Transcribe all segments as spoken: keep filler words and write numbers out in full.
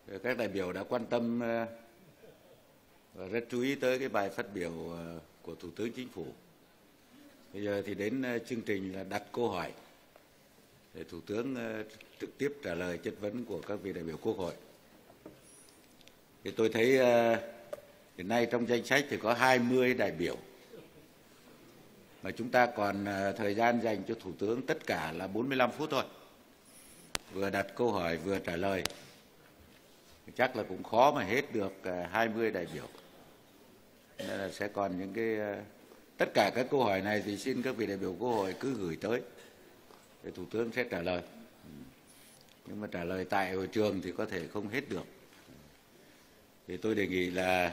Các đại biểu đã quan tâm và rất chú ý tới cái bài phát biểu của Thủ tướng Chính phủ. Bây giờ thì đến chương trình là đặt câu hỏi để Thủ tướng trực tiếp trả lời chất vấn của các vị đại biểu Quốc hội. Thì tôi thấy hiện nay trong danh sách thì có hai mươi đại biểu, mà chúng ta còn thời gian dành cho Thủ tướng tất cả là bốn mươi lăm phút thôi. Vừa đặt câu hỏi vừa trả lời. Chắc là cũng khó mà hết được hai mươi đại biểu. Nên là sẽ còn những cái... Tất cả các câu hỏi này thì xin các vị đại biểu Quốc hội cứ gửi tới, để Thủ tướng sẽ trả lời. Nhưng mà trả lời tại hội trường thì có thể không hết được. Thì tôi đề nghị là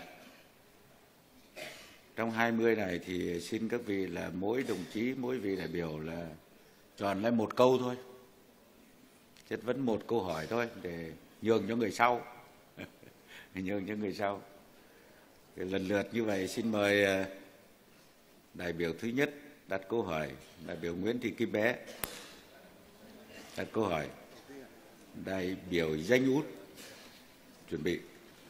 trong hai mươi này thì xin các vị là mỗi đồng chí, mỗi vị đại biểu là chọn lấy một câu thôi. Chất vấn một câu hỏi thôi để nhường cho người sau. nhường cho người sau. Thì lần lượt như vậy xin mời đại biểu thứ nhất đặt câu hỏi, đại biểu Nguyễn Thị Kim Bé đặt câu hỏi. Đại biểu Danh Út chuẩn bị.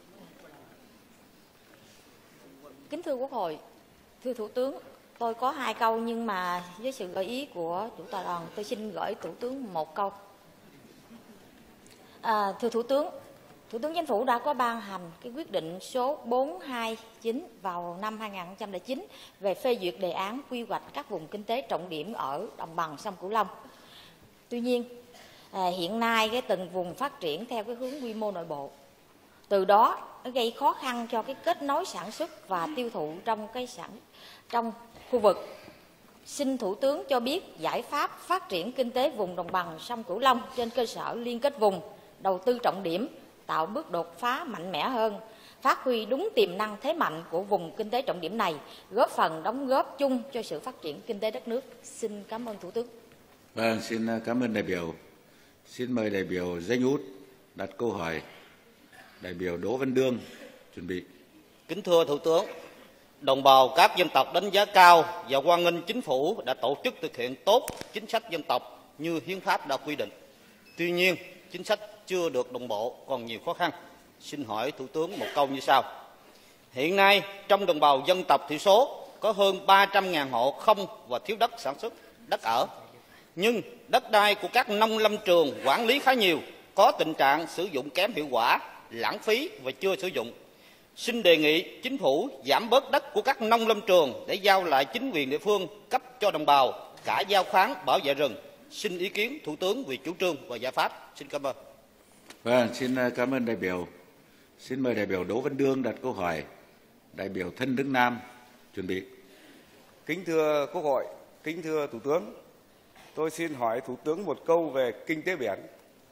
Kính thưa Quốc hội, thưa Thủ tướng, tôi có hai câu nhưng mà với sự gợi ý của chủ tọa đoàn, tôi xin gửi Thủ tướng một câu. À, thưa Thủ tướng, Thủ tướng Chính phủ đã có ban hành cái quyết định số bốn hai chín vào năm hai nghìn không trăm lẻ chín về phê duyệt đề án quy hoạch các vùng kinh tế trọng điểm ở đồng bằng sông Cửu Long. Tuy nhiên, à, hiện nay cái từng vùng phát triển theo cái hướng quy mô nội bộ. Từ đó nó gây khó khăn cho cái kết nối sản xuất và tiêu thụ trong cái sản trong khu vực. Xin Thủ tướng cho biết giải pháp phát triển kinh tế vùng đồng bằng sông Cửu Long trên cơ sở liên kết vùng, đầu tư trọng điểm, tạo bước đột phá mạnh mẽ hơn, phát huy đúng tiềm năng thế mạnh của vùng kinh tế trọng điểm này, góp phần đóng góp chung cho sự phát triển kinh tế đất nước. Xin cảm ơn Thủ tướng. Vâng, xin cảm ơn đại biểu. Xin mời đại biểu Danh Út đặt câu hỏi. Đại biểu Đỗ Văn Đương chuẩn bị. Kính thưa Thủ tướng, đồng bào các dân tộc đánh giá cao và hoan nghênh Chính phủ đã tổ chức thực hiện tốt chính sách dân tộc như hiến pháp đã quy định. Tuy nhiên, chính sách chưa được đồng bộ, còn nhiều khó khăn. Xin hỏi Thủ tướng một câu như sau. Hiện nay, trong đồng bào dân tộc thiểu số có hơn ba trăm nghìn hộ không và thiếu đất sản xuất, đất ở. Nhưng đất đai của các nông lâm trường quản lý khá nhiều, có tình trạng sử dụng kém hiệu quả, lãng phí và chưa sử dụng. Xin đề nghị Chính phủ giảm bớt đất của các nông lâm trường để giao lại chính quyền địa phương cấp cho đồng bào, cả giao khoán bảo vệ rừng. Xin ý kiến Thủ tướng về chủ trương và giải pháp. Xin cảm ơn. Vâng, xin cảm ơn đại biểu. Xin mời đại biểu Đỗ Văn Đương đặt câu hỏi. Đại biểu Thân Đức Nam chuẩn bị. Kính thưa Quốc hội, kính thưa Thủ tướng, tôi xin hỏi Thủ tướng một câu về kinh tế biển.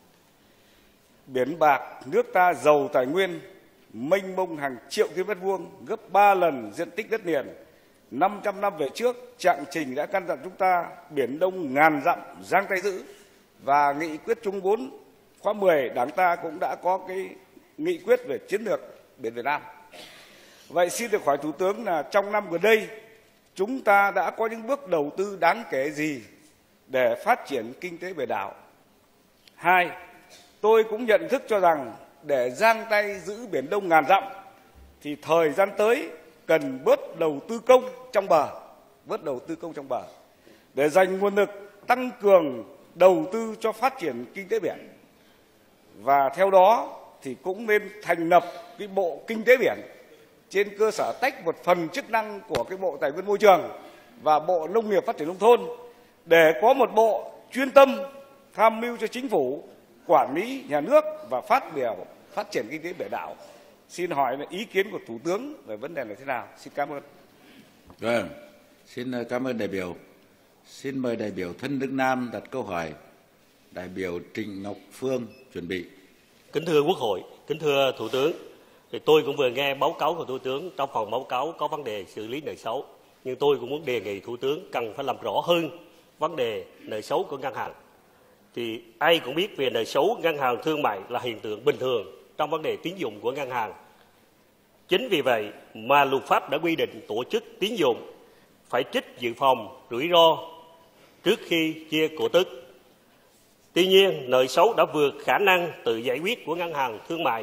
Biển bạc, nước ta giàu tài nguyên, mênh mông hàng triệu km vuông, gấp ba lần diện tích đất liền. năm trăm năm về trước, Trạng Trình đã căn dặn chúng ta biển Đông ngàn dặm giang tay giữ, và nghị quyết Trung bốn khóa mười Đảng ta cũng đã có cái nghị quyết về chiến lược biển Việt Nam. Vậy xin được hỏi Thủ tướng là trong năm gần đây chúng ta đã có những bước đầu tư đáng kể gì để phát triển kinh tế biển đảo? Hai, tôi cũng nhận thức cho rằng để giang tay giữ biển Đông ngàn dặm thì thời gian tới cần bớt đầu tư công trong bờ, bớt đầu tư công trong bờ để dành nguồn lực tăng cường đầu tư cho phát triển kinh tế biển. Và theo đó thì cũng nên thành lập cái bộ kinh tế biển trên cơ sở tách một phần chức năng của cái bộ tài nguyên môi trường và bộ nông nghiệp phát triển nông thôn để có một bộ chuyên tâm tham mưu cho Chính phủ quản lý nhà nước và phát biểu phát triển kinh tế biển đảo. Xin hỏi là ý kiến của Thủ tướng về vấn đề này thế nào? Xin cảm ơn. Vâng, xin cảm ơn đại biểu. Xin mời đại biểu Thân Đức Nam đặt câu hỏi. Đại biểu Trịnh Ngọc Phương chuẩn bị. Kính thưa Quốc hội, kính thưa Thủ tướng, thì tôi cũng vừa nghe báo cáo của Thủ tướng. Trong phần báo cáo có vấn đề xử lý nợ xấu, nhưng tôi cũng muốn đề nghị Thủ tướng cần phải làm rõ hơn vấn đề nợ xấu của ngân hàng. Thì ai cũng biết về nợ xấu ngân hàng thương mại là hiện tượng bình thường trong vấn đề tín dụng của ngân hàng. Chính vì vậy mà luật pháp đã quy định tổ chức tín dụng phải trích dự phòng rủi ro trước khi chia cổ tức. Tuy nhiên, nợ xấu đã vượt khả năng tự giải quyết của ngân hàng thương mại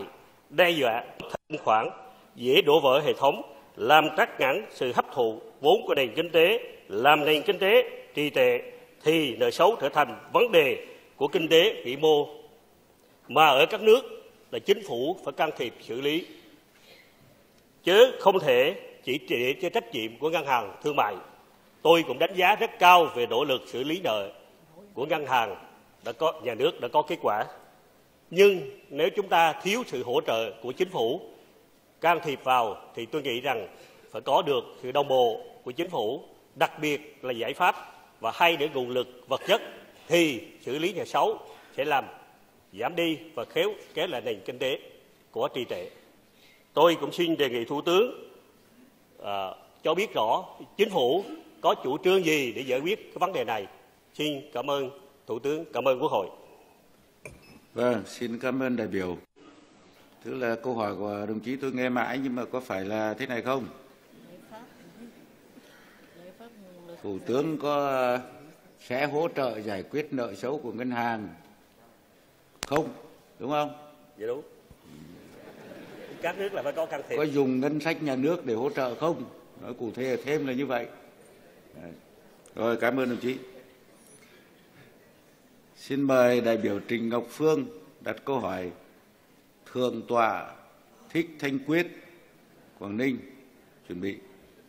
đe dọa thanh khoản, dễ đổ vỡ hệ thống, làm trắc ngãn sự hấp thụ vốn của nền kinh tế, làm nền kinh tế trì trệ, thì nợ xấu trở thành vấn đề của kinh tế vĩ mô mà ở các nước là chính phủ phải can thiệp xử lý, chứ không thể chỉ để cho trách nhiệm của ngân hàng thương mại. Tôi cũng đánh giá rất cao về nỗ lực xử lý nợ của ngân hàng đã có nhà nước đã có kết quả. Nhưng nếu chúng ta thiếu sự hỗ trợ của chính phủ can thiệp vào thì tôi nghĩ rằng phải có được sự đồng bộ của chính phủ, đặc biệt là giải pháp và hay để nguồn lực vật chất, thì xử lý nợ xấu sẽ làm giảm đi và kéo kéo lại nền kinh tế của trì trệ. Tôi cũng xin đề nghị Thủ tướng à, cho biết rõ chính phủ có chủ trương gì để giải quyết cái vấn đề này. Xin cảm ơn Thủ tướng, cảm ơn Quốc hội. Vâng, xin cảm ơn đại biểu. Tức là câu hỏi của đồng chí tôi nghe mãi, nhưng mà có phải là thế này không? Thủ tướng có sẽ hỗ trợ giải quyết nợ xấu của ngân hàng không? Đúng không? Dạ đúng. Các nước là phải có can thiệp. Có dùng ngân sách nhà nước để hỗ trợ không? Nói cụ thể thêm là như vậy. Rồi, cảm ơn đồng chí. Xin mời đại biểu Trịnh Ngọc Phương đặt câu hỏi. Thượng tọa Thích Thanh Quyết, Quảng Ninh, chuẩn bị.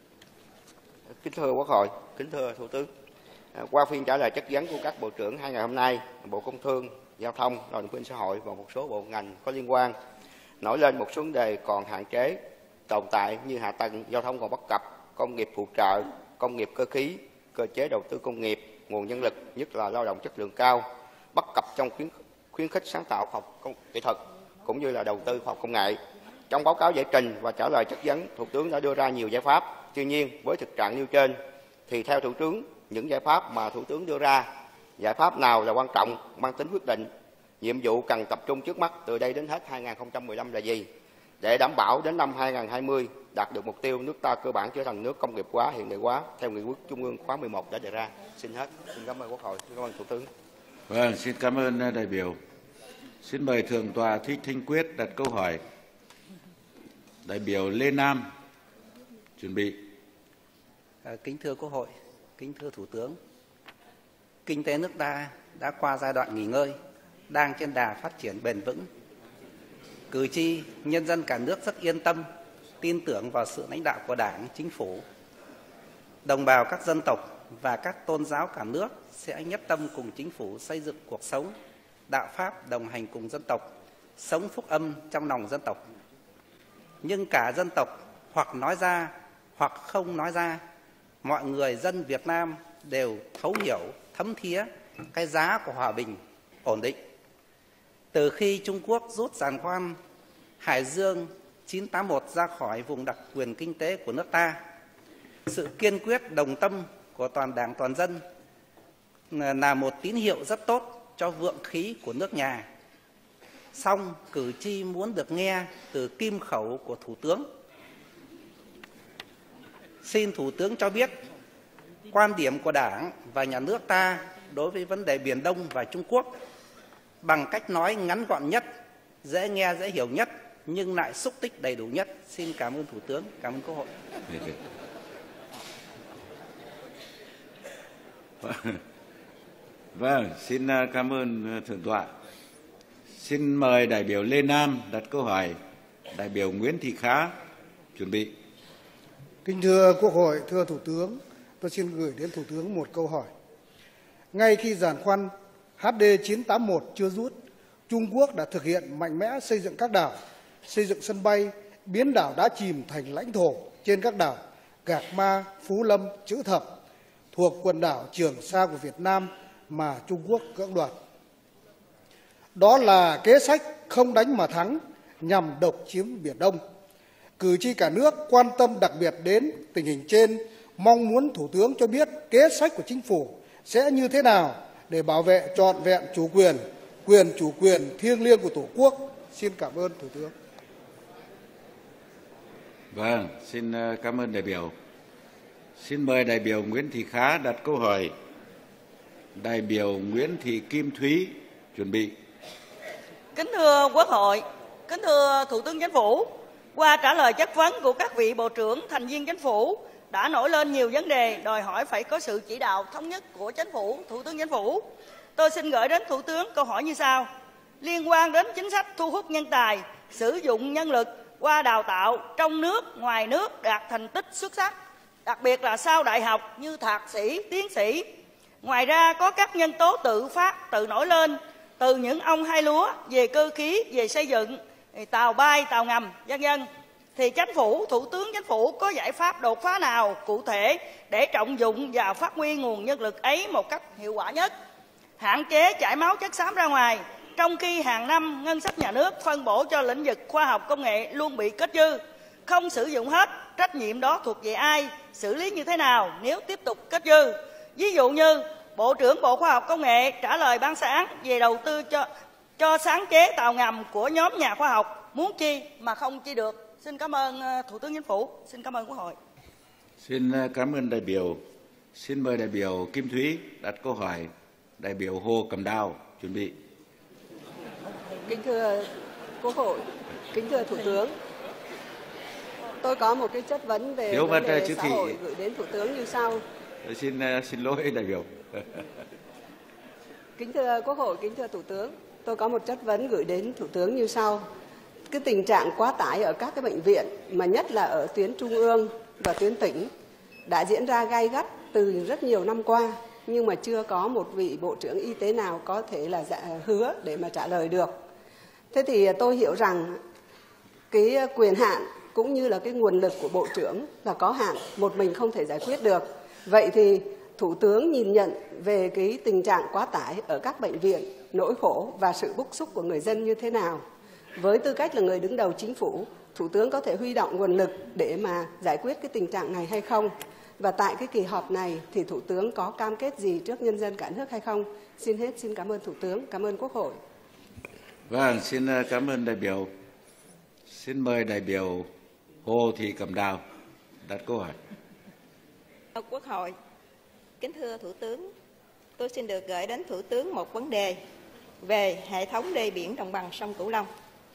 Kính thưa Quốc hội, kính thưa Thủ tướng, qua phiên trả lời chất vấn của các bộ trưởng hai ngày hôm nay, Bộ Công Thương, Giao thông, Lao động Thương binh Xã hội và một số bộ ngành có liên quan nổi lên một số vấn đề còn hạn chế, tồn tại như hạ tầng giao thông còn bất cập, công nghiệp phụ trợ, công nghiệp cơ khí, cơ chế đầu tư công nghiệp, nguồn nhân lực, nhất là lao động chất lượng cao, bất cập trong khuyến, khuyến khích sáng tạo khoa học công, kỹ thuật cũng như là đầu tư khoa học công nghệ. Trong báo cáo giải trình và trả lời chất vấn, Thủ tướng đã đưa ra nhiều giải pháp. Tuy nhiên, với thực trạng nêu trên, thì theo Thủ tướng, những giải pháp mà Thủ tướng đưa ra, giải pháp nào là quan trọng, mang tính quyết định, nhiệm vụ cần tập trung trước mắt từ đây đến hết hai nghìn không trăm mười lăm là gì, để đảm bảo đến năm hai nghìn không trăm hai mươi đạt được mục tiêu nước ta cơ bản trở thành nước công nghiệp hóa, hiện đại hóa theo nghị quyết Trung ương khóa mười một đã đề ra. Xin hết. Xin cảm ơn Quốc hội. Xin cảm ơn Thủ tướng. Vâng, xin cảm ơn đại biểu. Xin mời Thượng tọa Thích Thanh Quyết đặt câu hỏi. Đại biểu Lê Nam, chuẩn bị. À, kính thưa Quốc hội, kính thưa Thủ tướng, kinh tế nước ta đã qua giai đoạn nghỉ ngơi, đang trên đà phát triển bền vững. Cử tri, nhân dân cả nước rất yên tâm, tin tưởng vào sự lãnh đạo của Đảng, Chính phủ. Đồng bào các dân tộc và các tôn giáo cả nước sẽ nhất tâm cùng Chính phủ xây dựng cuộc sống, đạo pháp đồng hành cùng dân tộc, sống phúc âm trong lòng dân tộc. Nhưng cả dân tộc hoặc nói ra hoặc không nói ra, mọi người dân Việt Nam đều thấu hiểu, thấm thía cái giá của hòa bình, ổn định. Từ khi Trung Quốc rút giàn khoan Hải Dương chín tám một ra khỏi vùng đặc quyền kinh tế của nước ta, sự kiên quyết đồng tâm của toàn Đảng toàn dân là một tín hiệu rất tốt cho vượng khí của nước nhà. Song cử tri muốn được nghe từ kim khẩu của Thủ tướng. Xin Thủ tướng cho biết quan điểm của Đảng và Nhà nước ta đối với vấn đề Biển Đông và Trung Quốc bằng cách nói ngắn gọn nhất, dễ nghe, dễ hiểu nhất, nhưng lại xúc tích đầy đủ nhất. Xin cảm ơn Thủ tướng, cảm ơn Quốc hội. Vâng, xin cảm ơn Thượng tọa. Xin mời đại biểu Lê Nam đặt câu hỏi. Đại biểu Nguyễn Thị Khá, chuẩn bị. Kính thưa Quốc hội, thưa Thủ tướng, tôi xin gửi đến Thủ tướng một câu hỏi. Ngay khi giàn khoan H D chín tám một chưa rút, Trung Quốc đã thực hiện mạnh mẽ xây dựng các đảo, xây dựng sân bay, biến đảo đá chìm thành lãnh thổ trên các đảo Gạc Ma, Phú Lâm, Chữ Thập thuộc quần đảo Trường Sa của Việt Nam mà Trung Quốc cưỡng đoạt. Đó là kế sách không đánh mà thắng nhằm độc chiếm Biển Đông. Cử tri cả nước quan tâm đặc biệt đến tình hình trên, mong muốn Thủ tướng cho biết kế sách của Chính phủ sẽ như thế nào để bảo vệ trọn vẹn chủ quyền, quyền chủ quyền thiêng liêng của Tổ quốc. Xin cảm ơn Thủ tướng. Vâng, xin cảm ơn đại biểu. Xin mời đại biểu Nguyễn Thị Khá đặt câu hỏi. Đại biểu Nguyễn Thị Kim Thúy, chuẩn bị. Kính thưa Quốc hội, Kính thưa Thủ tướng Chính phủ, qua trả lời chất vấn của các vị Bộ trưởng, thành viên Chính phủ đã nổi lên nhiều vấn đề đòi hỏi phải có sự chỉ đạo thống nhất của Chính phủ, Thủ tướng Chính phủ. Tôi xin gửi đến Thủ tướng câu hỏi như sau. Liên quan đến chính sách thu hút nhân tài, sử dụng nhân lực qua đào tạo trong nước, ngoài nước đạt thành tích xuất sắc, đặc biệt là sau đại học như thạc sĩ, tiến sĩ. Ngoài ra có các nhân tố tự phát, tự nổi lên từ những ông hai lúa về cơ khí, về xây dựng, tàu bay, tàu ngầm, vân vân. Thì Chính phủ, Thủ tướng Chính phủ có giải pháp đột phá nào cụ thể để trọng dụng và phát huy nguồn nhân lực ấy một cách hiệu quả nhất, hạn chế chảy máu chất xám ra ngoài, trong khi hàng năm ngân sách nhà nước phân bổ cho lĩnh vực khoa học công nghệ luôn bị kết dư, không sử dụng hết, trách nhiệm đó thuộc về ai, xử lý như thế nào nếu tiếp tục kết dư. Ví dụ như Bộ trưởng Bộ Khoa học Công nghệ trả lời ban sáng về đầu tư cho, cho sáng chế tàu ngầm của nhóm nhà khoa học, muốn chi mà không chi được. Xin cảm ơn Thủ tướng Chính phủ, xin cảm ơn Quốc hội. Xin cảm ơn đại biểu. Xin mời đại biểu Kim Thúy đặt câu hỏi. Đại biểu Hồ Cẩm Đào chuẩn bị. Kính thưa Quốc hội, kính thưa Thủ tướng, tôi có một cái chất vấn về Thiếu vấn đề chữ xã thị. hội gửi đến Thủ tướng như sau. Tôi xin xin lỗi đại biểu. Kính thưa Quốc hội, kính thưa Thủ tướng, tôi có một chất vấn gửi đến Thủ tướng như sau. Cái tình trạng quá tải ở các cái bệnh viện, mà nhất là ở tuyến trung ương và tuyến tỉnh, đã diễn ra gay gắt từ rất nhiều năm qua, nhưng mà chưa có một vị Bộ trưởng Y tế nào có thể là hứa để mà trả lời được. Thế thì tôi hiểu rằng cái quyền hạn cũng như là cái nguồn lực của Bộ trưởng là có hạn, một mình không thể giải quyết được. Vậy thì Thủ tướng nhìn nhận về cái tình trạng quá tải ở các bệnh viện, nỗi khổ và sự bức xúc của người dân như thế nào? Với tư cách là người đứng đầu Chính phủ, Thủ tướng có thể huy động nguồn lực để mà giải quyết cái tình trạng này hay không? Và tại cái kỳ họp này thì Thủ tướng có cam kết gì trước nhân dân cả nước hay không? Xin hết, xin cảm ơn Thủ tướng, cảm ơn Quốc hội. Vâng, xin cảm ơn đại biểu. Xin mời đại biểu Hồ Thị Cẩm Đào đặt câu hỏi. Quốc hội, kính thưa Thủ tướng, tôi xin được gửi đến Thủ tướng một vấn đề về hệ thống đê biển đồng bằng sông Cửu Long.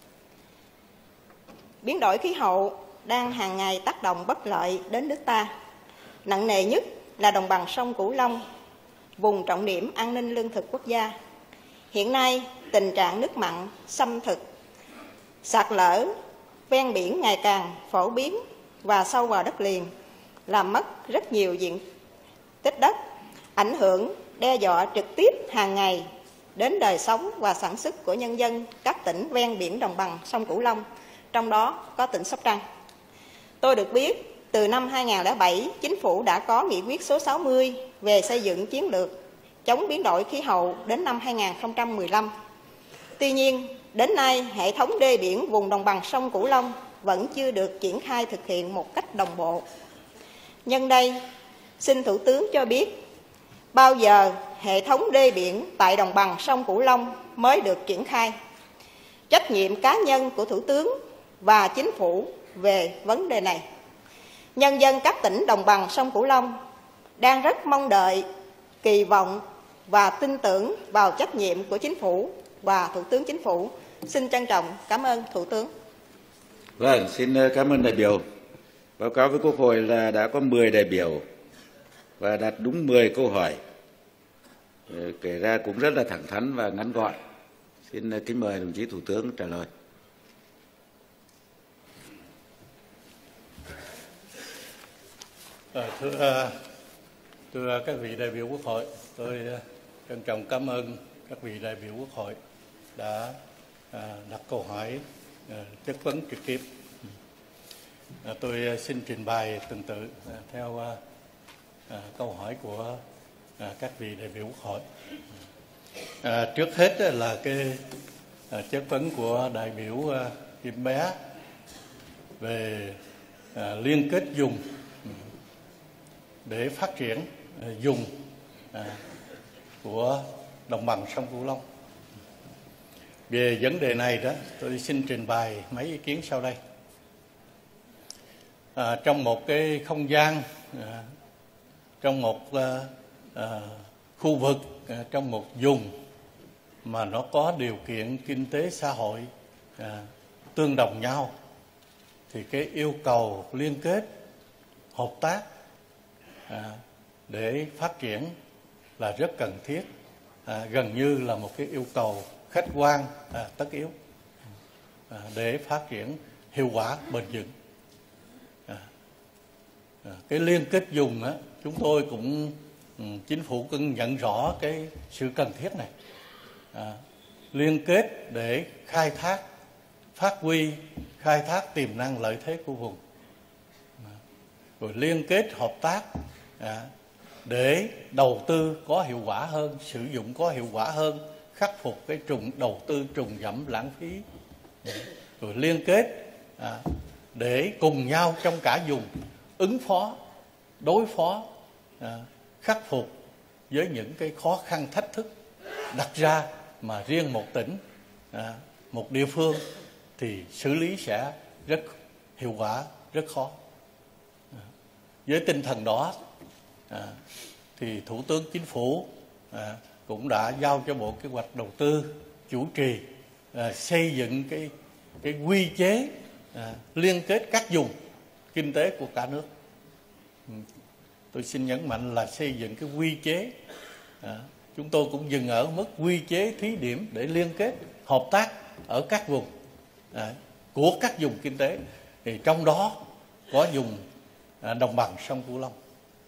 Biến đổi khí hậu đang hàng ngày tác động bất lợi đến nước ta. Nặng nề nhất là đồng bằng sông Cửu Long, vùng trọng điểm an ninh lương thực quốc gia. Hiện nay, tình trạng nước mặn, xâm thực, sạt lở ven biển ngày càng phổ biến và sâu vào đất liền, làm mất rất nhiều diện tích đất, ảnh hưởng đe dọa trực tiếp hàng ngày đến đời sống và sản xuất của nhân dân các tỉnh ven biển đồng bằng sông Cửu Long, trong đó có tỉnh Sóc Trăng. Tôi được biết, từ năm hai nghìn không trăm lẻ bảy, Chính phủ đã có nghị quyết số sáu mươi về xây dựng chiến lược chống biến đổi khí hậu đến năm hai nghìn không trăm mười lăm. Tuy nhiên, đến nay, hệ thống đê biển vùng đồng bằng sông Cửu Long vẫn chưa được triển khai thực hiện một cách đồng bộ. Nhân đây, xin Thủ tướng cho biết, bao giờ hệ thống đê biển tại đồng bằng sông Cửu Long mới được triển khai? Trách nhiệm cá nhân của Thủ tướng và Chính phủ về vấn đề này. Nhân dân các tỉnh đồng bằng sông Cửu Long đang rất mong đợi, kỳ vọng và tin tưởng vào trách nhiệm của Chính phủ và Thủ tướng Chính phủ. Xin trân trọng cảm ơn Thủ tướng. Vâng, xin cảm ơn đại biểu. Báo cáo với Quốc hội là đã có mười đại biểu và đặt đúng mười câu hỏi. Kể ra cũng rất là thẳng thắn và ngắn gọn. Xin kính mời đồng chí Thủ tướng trả lời. À, thưa, thưa các vị đại biểu Quốc hội, tôi trân trọng cảm ơn các vị đại biểu Quốc hội đã à, đặt câu hỏi à, chất vấn trực tiếp. À, tôi xin trình bày từng tự à, theo à, à, câu hỏi của à, các vị đại biểu Quốc hội. À, trước hết là cái à, chất vấn của đại biểu à, Kim Bé về à, liên kết vùng để phát triển à, vùng à, của đồng bằng sông Cửu Long. Về vấn đề này đó, tôi xin trình bày mấy ý kiến sau đây. À, trong một cái không gian, à, trong một à, à, khu vực, à, trong một vùng mà nó có điều kiện kinh tế xã hội à, tương đồng nhau thì cái yêu cầu liên kết hợp tác à, để phát triển là rất cần thiết, à, gần như là một cái yêu cầu khách quan à, tất yếu à, để phát triển hiệu quả bền vững. À, à, cái liên kết vùng á, chúng tôi cũng ừ, chính phủ cũng nhận rõ cái sự cần thiết này. À, liên kết để khai thác, phát huy, khai thác tiềm năng lợi thế của vùng. À, rồi liên kết hợp tác à, để đầu tư có hiệu quả hơn, sử dụng có hiệu quả hơn, khắc phục cái trùng đầu tư trùng dẫm lãng phí. À, rồi liên kết à, để cùng nhau trong cả vùng ứng phó, đối phó, à, khắc phục với những cái khó khăn thách thức đặt ra mà riêng một tỉnh, à, một địa phương thì xử lý sẽ rất hiệu quả, rất khó. À, với tinh thần đó à, thì Thủ tướng Chính phủ à, cũng đã giao cho Bộ Kế hoạch Đầu tư chủ trì à, xây dựng cái cái quy chế à, liên kết các vùng kinh tế của cả nước. Ừ. Tôi xin nhấn mạnh là xây dựng cái quy chế. À, chúng tôi cũng dừng ở mức quy chế thí điểm để liên kết hợp tác ở các vùng à, của các vùng kinh tế, thì trong đó có vùng à, đồng bằng sông Cửu Long.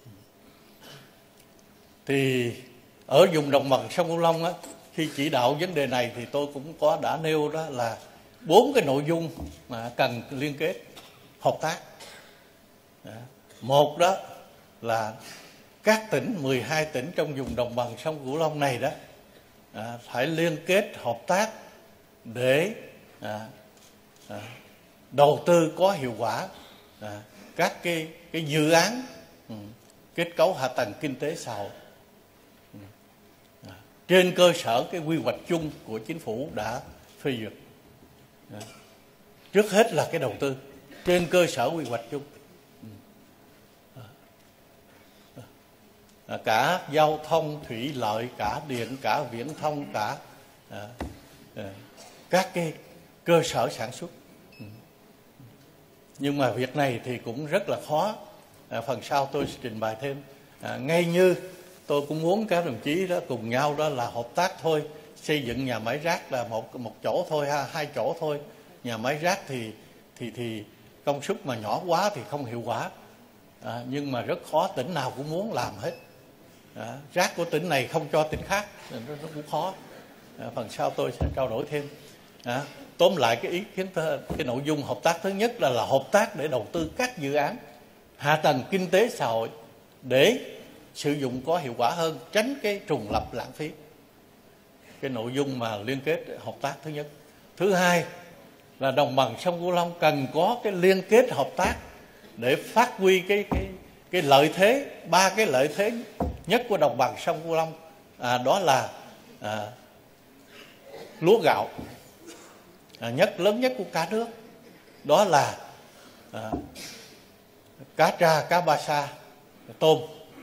Thì ở vùng đồng bằng sông Cửu Long á, khi chỉ đạo vấn đề này thì tôi cũng có đã nêu đó là bốn cái nội dung mà cần liên kết hợp tác. À, một đó là các tỉnh, mười hai tỉnh trong vùng đồng bằng sông Cửu Long này đó à, phải liên kết hợp tác để à, à, đầu tư có hiệu quả à, các cái cái dự án ừ, kết cấu hạ tầng kinh tế xã hội ừ, à, trên cơ sở cái quy hoạch chung của chính phủ đã phê duyệt. À, trước hết là cái đầu tư trên cơ sở quy hoạch chung. À, cả giao thông, thủy lợi, cả điện, cả viễn thông, cả à, à, các cái cơ sở sản xuất. Ừ. Nhưng mà việc này thì cũng rất là khó. À, phần sau tôi sẽ trình bày thêm. À, ngay như tôi cũng muốn các đồng chí đó cùng nhau đó là hợp tác thôi. Xây dựng nhà máy rác là một một chỗ thôi, ha, hai chỗ thôi. Nhà máy rác thì thì thì công suất mà nhỏ quá thì không hiệu quả. À, nhưng mà rất khó, tỉnh nào cũng muốn làm hết. À, rác của tỉnh này không cho tỉnh khác, nó, nó cũng khó. À, phần sau tôi sẽ trao đổi thêm. À, tóm lại cái ý kiến, cái nội dung hợp tác thứ nhất là là hợp tác để đầu tư các dự án hạ tầng kinh tế xã hội để sử dụng có hiệu quả hơn, tránh cái trùng lập lãng phí. Cái nội dung mà liên kết hợp tác thứ nhất. Thứ hai là đồng bằng sông Cửu Long cần có cái liên kết hợp tác để phát huy cái cái cái lợi thế, ba cái lợi thế nhất của đồng bằng sông Cửu Long, à, đó là à, lúa gạo à, nhất lớn nhất của cả nước, đó là à, cá tra, cá ba sa, tôm.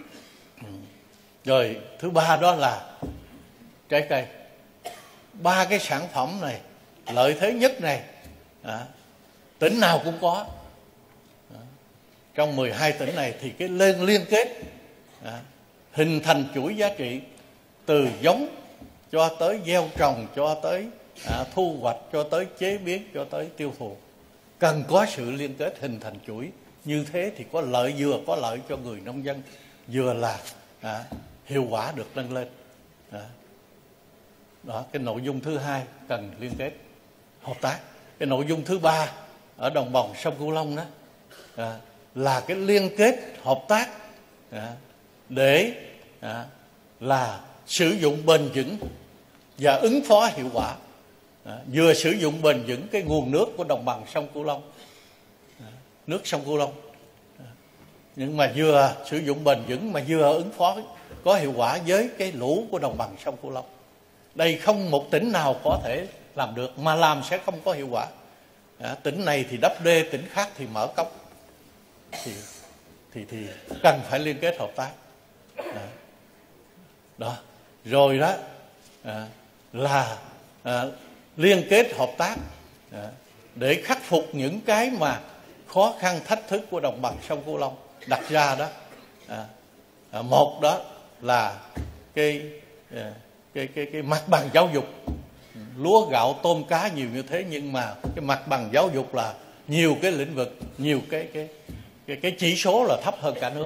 Rồi thứ ba đó là trái cây. Ba cái sản phẩm này, lợi thế nhất này, à, tỉnh nào cũng có. À, trong mười hai tỉnh này thì cái lên liên kết à, hình thành chuỗi giá trị từ giống cho tới gieo trồng, cho tới à, thu hoạch, cho tới chế biến, cho tới tiêu thụ. Cần có sự liên kết hình thành chuỗi. Như thế thì có lợi, vừa có lợi cho người nông dân, vừa là à, hiệu quả được nâng lên. À, đó, cái nội dung thứ hai cần liên kết hợp tác. Cái nội dung thứ ba ở đồng bằng sông Cửu Long đó à, là cái liên kết hợp tác à, để à, là sử dụng bền vững và ứng phó hiệu quả. À, vừa sử dụng bền vững cái nguồn nước của đồng bằng sông Cửu Long, à, nước sông Cửu Long, à, nhưng mà vừa sử dụng bền vững mà vừa ứng phó có hiệu quả với cái lũ của đồng bằng sông Cửu Long. Đây không một tỉnh nào có thể làm được, mà làm sẽ không có hiệu quả. À, tỉnh này thì đắp đê, tỉnh khác thì mở cống, thì thì thì cần phải liên kết hợp tác. À, đó, rồi đó à, là à, liên kết hợp tác à, để khắc phục những cái mà khó khăn thách thức của đồng bằng sông Cửu Long đặt ra đó. À, à, một đó là cái, cái cái cái mặt bằng giáo dục, lúa gạo tôm cá nhiều như thế, nhưng mà cái mặt bằng giáo dục là nhiều cái lĩnh vực, nhiều cái cái cái, cái chỉ số là thấp hơn cả nước.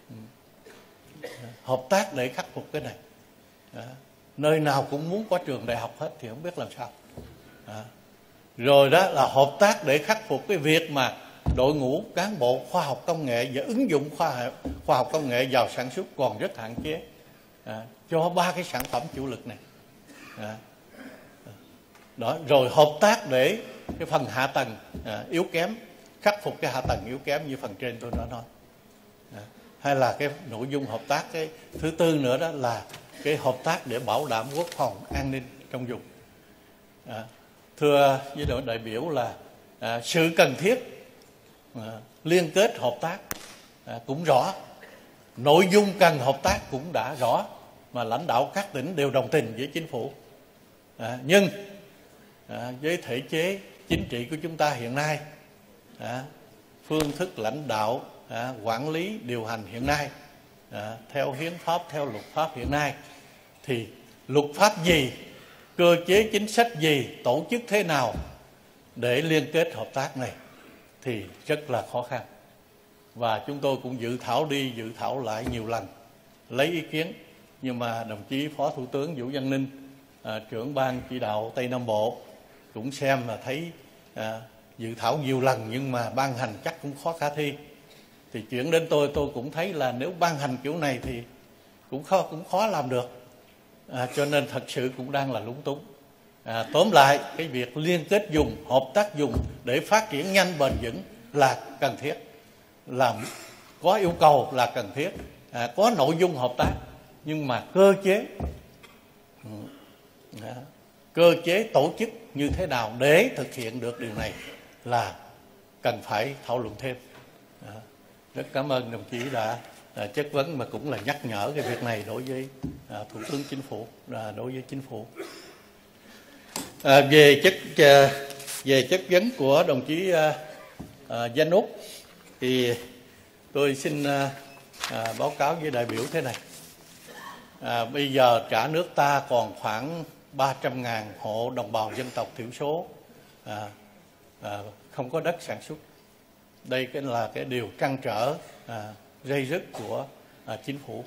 Hợp tác để khắc phục cái này. À, nơi nào cũng muốn có trường đại học hết thì không biết làm sao. À, rồi đó là hợp tác để khắc phục cái việc mà đội ngũ cán bộ khoa học công nghệ và ứng dụng khoa học, khoa học công nghệ vào sản xuất còn rất hạn chế. À, cho ba cái sản phẩm chủ lực này. À, đó, rồi hợp tác để cái phần hạ tầng à, yếu kém, khắc phục cái hạ tầng yếu kém như phần trên tôi đã nói. À, hay là cái nội dung hợp tác cái thứ tư nữa đó là cái hợp tác để bảo đảm quốc phòng an ninh trong vùng. À, thưa với đội đại biểu là à, sự cần thiết à, liên kết hợp tác à, cũng rõ, nội dung cần hợp tác cũng đã rõ, mà lãnh đạo các tỉnh đều đồng tình với chính phủ. À, nhưng à, với thể chế chính trị của chúng ta hiện nay, à, phương thức lãnh đạo, à, quản lý điều hành hiện nay, à, theo hiến pháp, theo luật pháp hiện nay, thì luật pháp gì, cơ chế chính sách gì, tổ chức thế nào để liên kết hợp tác này thì rất là khó khăn. Và chúng tôi cũng dự thảo đi dự thảo lại nhiều lần, lấy ý kiến, nhưng mà đồng chí Phó Thủ tướng Vũ Văn Ninh, à, trưởng ban chỉ đạo Tây Nam Bộ cũng xem là thấy à, dự thảo nhiều lần nhưng mà ban hành chắc cũng khó khả thi. Thì chuyển đến tôi, tôi cũng thấy là nếu ban hành kiểu này thì cũng khó, cũng khó làm được. À, cho nên thật sự cũng đang là lúng túng. À, tóm lại, cái việc liên kết dùng, hợp tác dùng để phát triển nhanh bền vững là cần thiết, là có yêu cầu là cần thiết, à, có nội dung hợp tác, nhưng mà cơ chế, à, cơ chế tổ chức như thế nào để thực hiện được điều này là cần phải thảo luận thêm. À, rất cảm ơn đồng chí đã À, chất vấn mà cũng là nhắc nhở cái việc này đối với à, Thủ tướng Chính phủ, à, đối với Chính phủ. À, về chất à, về chất vấn của đồng chí à, à, Danh Úc thì tôi xin à, à, báo cáo với đại biểu thế này. À, bây giờ cả nước ta còn khoảng ba trăm ngàn hộ đồng bào dân tộc thiểu số à, à, không có đất sản xuất. Đây cái là cái điều trăn trở à, dây dứt của à, chính phủ.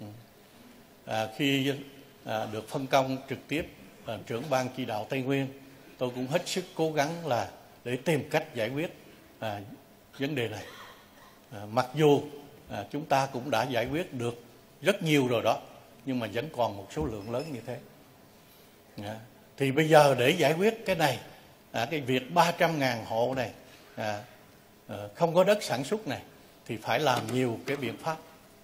À, khi à, được phân công trực tiếp à, trưởng ban chỉ đạo Tây Nguyên, tôi cũng hết sức cố gắng là để tìm cách giải quyết à, vấn đề này. À, mặc dù à, chúng ta cũng đã giải quyết được rất nhiều rồi đó, nhưng mà vẫn còn một số lượng lớn như thế. À, thì bây giờ để giải quyết cái này, à, cái việc ba trăm ngàn hộ này à, à, không có đất sản xuất này, thì phải làm nhiều cái biện pháp.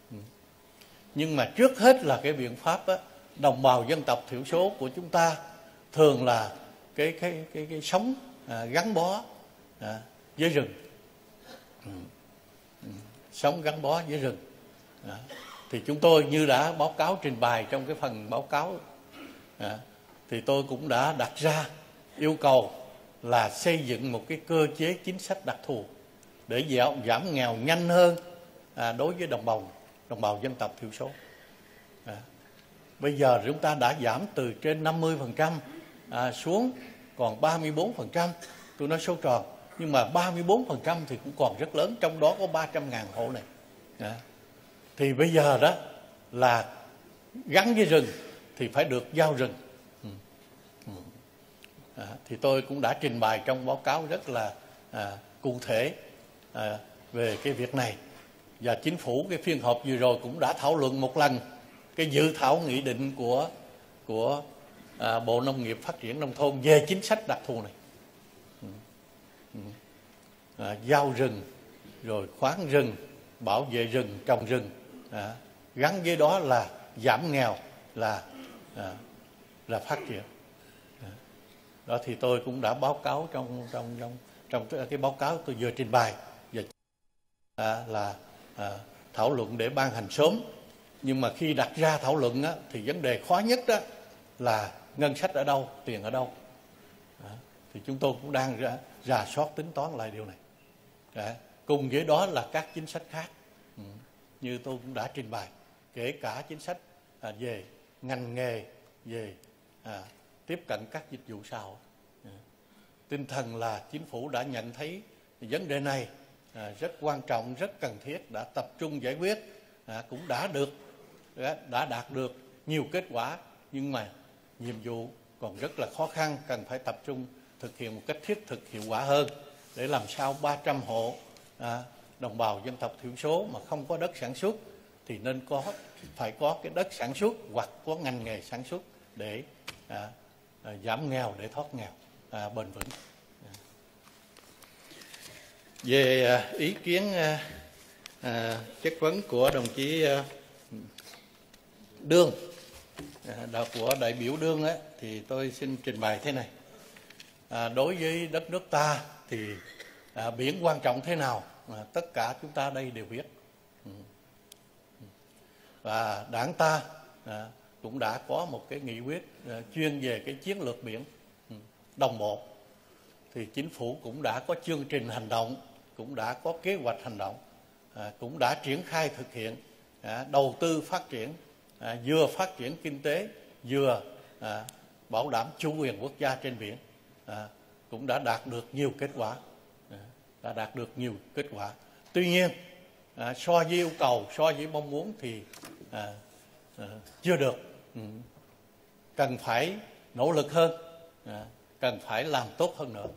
Nhưng mà trước hết là cái biện pháp á, đồng bào dân tộc thiểu số của chúng ta thường là cái cái cái cái sống à, gắn bó à, với rừng, ừ. Ừ. sống gắn bó với rừng. À, thì chúng tôi như đã báo cáo trình bày trong cái phần báo cáo, à, thì tôi cũng đã đặt ra yêu cầu là xây dựng một cái cơ chế chính sách đặc thù để giảm nghèo nhanh hơn à, đối với đồng bào đồng bào dân tộc thiểu số. À, bây giờ chúng ta đã giảm từ trên năm mươi phần trăm à, xuống còn ba mươi bốn phần trăm. Tôi nói số tròn, nhưng mà ba mươi bốn phần trăm thì cũng còn rất lớn, trong đó có ba trăm ngàn hộ này. À, thì bây giờ đó là gắn với rừng thì phải được giao rừng. Ừ. Ừ. À, thì tôi cũng đã trình bày trong báo cáo rất là à, cụ thể À, về cái việc này, và chính phủ cái phiên họp vừa rồi cũng đã thảo luận một lần cái dự thảo nghị định của của à, Bộ Nông nghiệp Phát triển Nông thôn về chính sách đặc thù này. Ừ. Ừ. À, giao rừng, rồi khoán rừng, bảo vệ rừng, trồng rừng, à, gắn với đó là giảm nghèo, là à, là phát triển. À, đó thì tôi cũng đã báo cáo trong trong trong trong cái báo cáo tôi vừa trình bày. À, là à, thảo luận để ban hành sớm, nhưng mà khi đặt ra thảo luận á, thì vấn đề khó nhất đó là ngân sách ở đâu, tiền ở đâu. À, thì chúng tôi cũng đang ra, rà soát tính toán lại điều này. Đã. Cùng với đó là các chính sách khác, ừ, như tôi cũng đã trình bày, kể cả chính sách à, về ngành nghề, về à, tiếp cận các dịch vụ xã hội. À. Tinh thần là chính phủ đã nhận thấy vấn đề này à, rất quan trọng, rất cần thiết, đã tập trung giải quyết, à, cũng đã được đã đạt được nhiều kết quả, nhưng mà nhiệm vụ còn rất là khó khăn, cần phải tập trung thực hiện một cách thiết thực, hiệu quả hơn, để làm sao ba trăm hộ à, đồng bào dân tộc thiểu số mà không có đất sản xuất thì nên có phải có cái đất sản xuất hoặc có ngành nghề sản xuất để à, à, giảm nghèo, để thoát nghèo à, bền vững. Về à, ý kiến à, à, chất vấn của đồng chí à, Đương, à, của đại biểu Đương ấy, thì tôi xin trình bày thế này. À, đối với đất nước ta thì à, biển quan trọng thế nào, à, tất cả chúng ta đây đều biết. Ừ. Và đảng ta à, cũng đã có một cái nghị quyết à, chuyên về cái chiến lược biển ừ, đồng bộ. Thì chính phủ cũng đã có chương trình hành động, cũng đã có kế hoạch hành động, à, cũng đã triển khai thực hiện, à, đầu tư phát triển, à, vừa phát triển kinh tế, vừa à, bảo đảm chủ quyền quốc gia trên biển, à, cũng đã đạt được nhiều kết quả, à, đã đạt được nhiều kết quả. Tuy nhiên, à, so với yêu cầu, so với mong muốn thì à, à, chưa được, ừ. Cần phải nỗ lực hơn, à, cần phải làm tốt hơn nữa.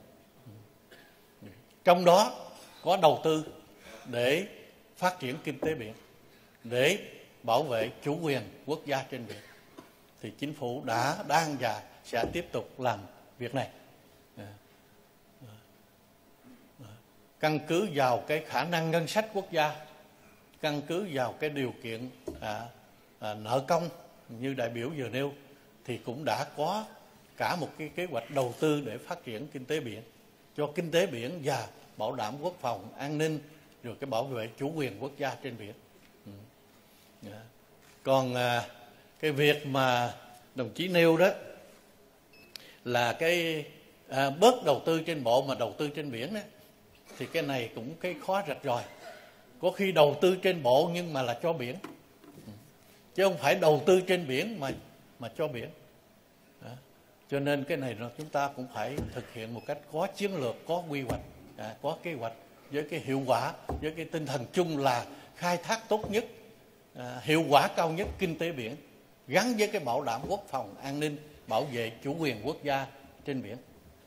Trong đó có đầu tư để phát triển kinh tế biển, để bảo vệ chủ quyền quốc gia trên biển. Thì chính phủ đã, đang và sẽ tiếp tục làm việc này. Căn cứ vào cái khả năng ngân sách quốc gia, căn cứ vào cái điều kiện à, à, nợ công như đại biểu vừa nêu, thì cũng đã có cả một cái kế hoạch đầu tư để phát triển kinh tế biển, cho kinh tế biển và bảo đảm quốc phòng, an ninh, rồi cái bảo vệ chủ quyền quốc gia trên biển. Ừ. Yeah. Còn à, cái việc mà đồng chí nêu đó là cái à, bớt đầu tư trên bộ mà đầu tư trên biển đó, thì cái này cũng cái khó rạch ròi. Có khi đầu tư trên bộ nhưng mà là cho biển, chứ không phải đầu tư trên biển mà mà cho biển. Đó. Cho nên cái này là chúng ta cũng phải thực hiện một cách có chiến lược, có quy hoạch, à, có kế hoạch, với cái hiệu quả, với cái tinh thần chung là khai thác tốt nhất, à, hiệu quả cao nhất kinh tế biển, gắn với cái bảo đảm quốc phòng, an ninh, bảo vệ chủ quyền quốc gia trên biển.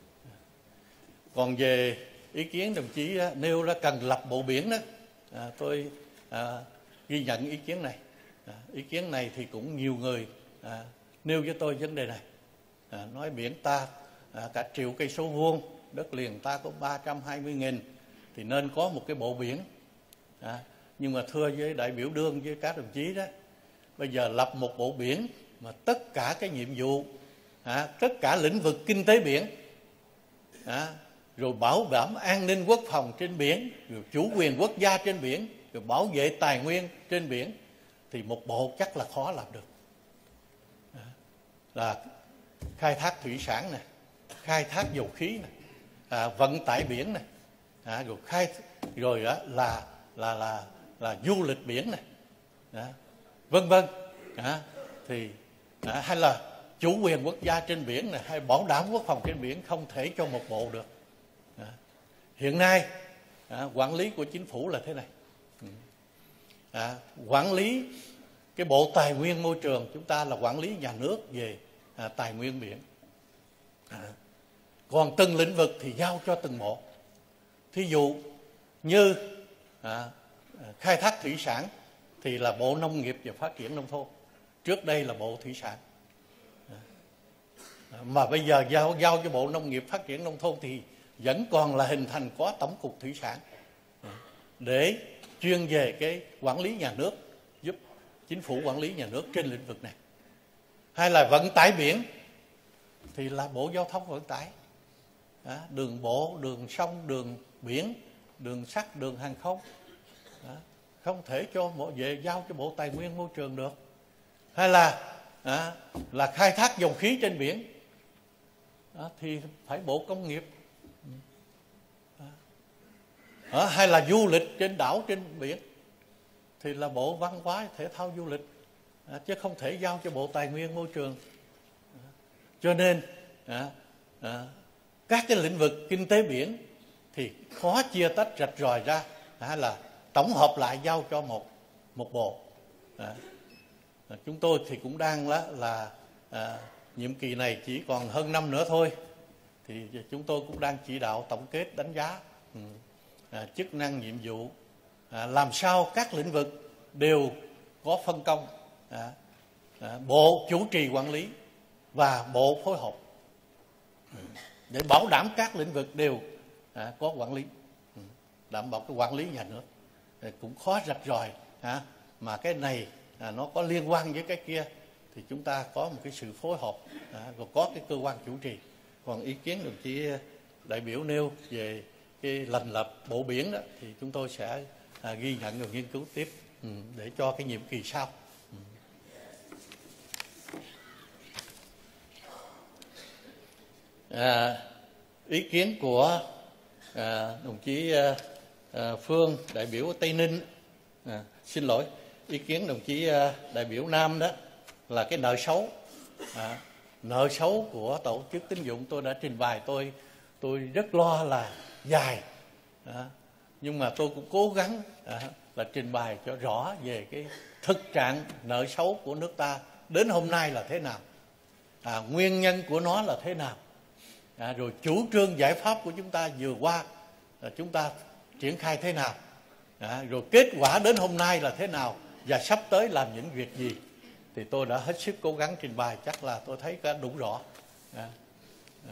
Còn về ý kiến đồng chí nêu là cần lập bộ biển đó, à, tôi à, ghi nhận ý kiến này. À, ý kiến này thì cũng nhiều người à, nêu với tôi vấn đề này. À, nói biển ta à, cả triệu cây số vuông, đất liền ta có ba trăm hai mươi nghìn, thì nên có một cái bộ biển. À, nhưng mà thưa với đại biểu Đương, với các đồng chí đó, bây giờ lập một bộ biển mà tất cả cái nhiệm vụ, à, tất cả lĩnh vực kinh tế biển, à, rồi bảo đảm an ninh quốc phòng trên biển, rồi chủ quyền quốc gia trên biển, rồi bảo vệ tài nguyên trên biển, thì một bộ chắc là khó làm được. À, là khai thác thủy sản này, khai thác dầu khí này, à, vận tải biển này, à, rồi khai rồi đó là là là là du lịch biển này, à, vân vân, à, thì à, hay là chủ quyền quốc gia trên biển này, hay bảo đảm quốc phòng trên biển, không thể cho một bộ được. À, hiện nay à, quản lý của chính phủ là thế này. À, quản lý cái bộ tài nguyên môi trường, chúng ta là quản lý nhà nước về à, tài nguyên biển. À, còn từng lĩnh vực thì giao cho từng bộ. Thí dụ như à, khai thác thủy sản thì là Bộ Nông nghiệp và Phát triển Nông thôn, trước đây là Bộ Thủy sản. À, mà bây giờ giao giao cho Bộ Nông nghiệp Phát triển Nông thôn thì vẫn còn là hình thành có Tổng cục Thủy sản, à, để chuyên về cái quản lý nhà nước, giúp chính phủ quản lý nhà nước trên lĩnh vực này. Hay là vận tải biển thì là Bộ Giao thông Vận tải, à, đường bộ, đường sông, đường biển, đường sắt, đường hàng không, à, không thể cho bộ về giao cho Bộ Tài nguyên Môi trường được. Hay là à, là khai thác dầu khí trên biển, à, thì phải Bộ Công nghiệp. À, hay là du lịch trên đảo, trên biển thì là Bộ Văn hóa Thể thao Du lịch, à, chứ không thể giao cho Bộ Tài nguyên Môi trường. À, cho nên à, à, các cái lĩnh vực kinh tế biển thì khó chia tách rạch ròi ra, hay là tổng hợp lại giao cho một một bộ. À, à, chúng tôi thì cũng đang là, là à, nhiệm kỳ này chỉ còn hơn năm nữa thôi, thì chúng tôi cũng đang chỉ đạo tổng kết đánh giá ừ, à, chức năng nhiệm vụ, à, làm sao các lĩnh vực đều có phân công, à, à, bộ chủ trì quản lý và bộ phối hợp để bảo đảm các lĩnh vực đều à, có quản lý, đảm bảo cái quản lý nhà nước. Thì cũng khó rạch ròi, à, mà cái này à, nó có liên quan với cái kia thì chúng ta có một cái sự phối hợp, à, và có cái cơ quan chủ trì. Còn ý kiến đồng chí đại biểu nêu về cái thành lập bộ biển đó thì chúng tôi sẽ à, ghi nhận và nghiên cứu tiếp ừ, để cho cái nhiệm kỳ sau. Ừ. À, ý kiến của à, đồng chí à, Phương đại biểu Tây Ninh, à, xin lỗi, ý kiến đồng chí à, đại biểu Nam đó là cái nợ xấu, à, nợ xấu của tổ chức tín dụng tôi đã trình bày, tôi tôi rất lo là dài, à, nhưng mà tôi cũng cố gắng à, là trình bày cho rõ về cái thực trạng nợ xấu của nước ta đến hôm nay là thế nào, à, nguyên nhân của nó là thế nào, à, rồi chủ trương giải pháp của chúng ta vừa qua là chúng ta triển khai thế nào, à, rồi kết quả đến hôm nay là thế nào và sắp tới làm những việc gì, thì tôi đã hết sức cố gắng trình bày, chắc là tôi thấy đã đủ rõ. À, à,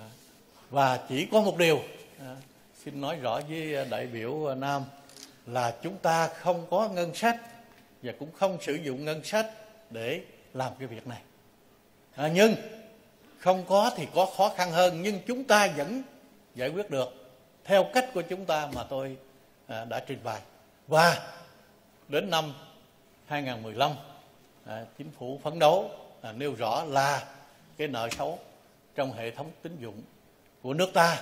và chỉ có một điều à, xin nói rõ với đại biểu Nam là chúng ta không có ngân sách và cũng không sử dụng ngân sách để làm cái việc này, à, nhưng không có thì có khó khăn hơn, nhưng chúng ta vẫn giải quyết được theo cách của chúng ta mà tôi à, đã trình bày. Và đến năm hai không một lăm à, chính phủ phấn đấu à, nêu rõ là cái nợ xấu trong hệ thống tín dụng của nước ta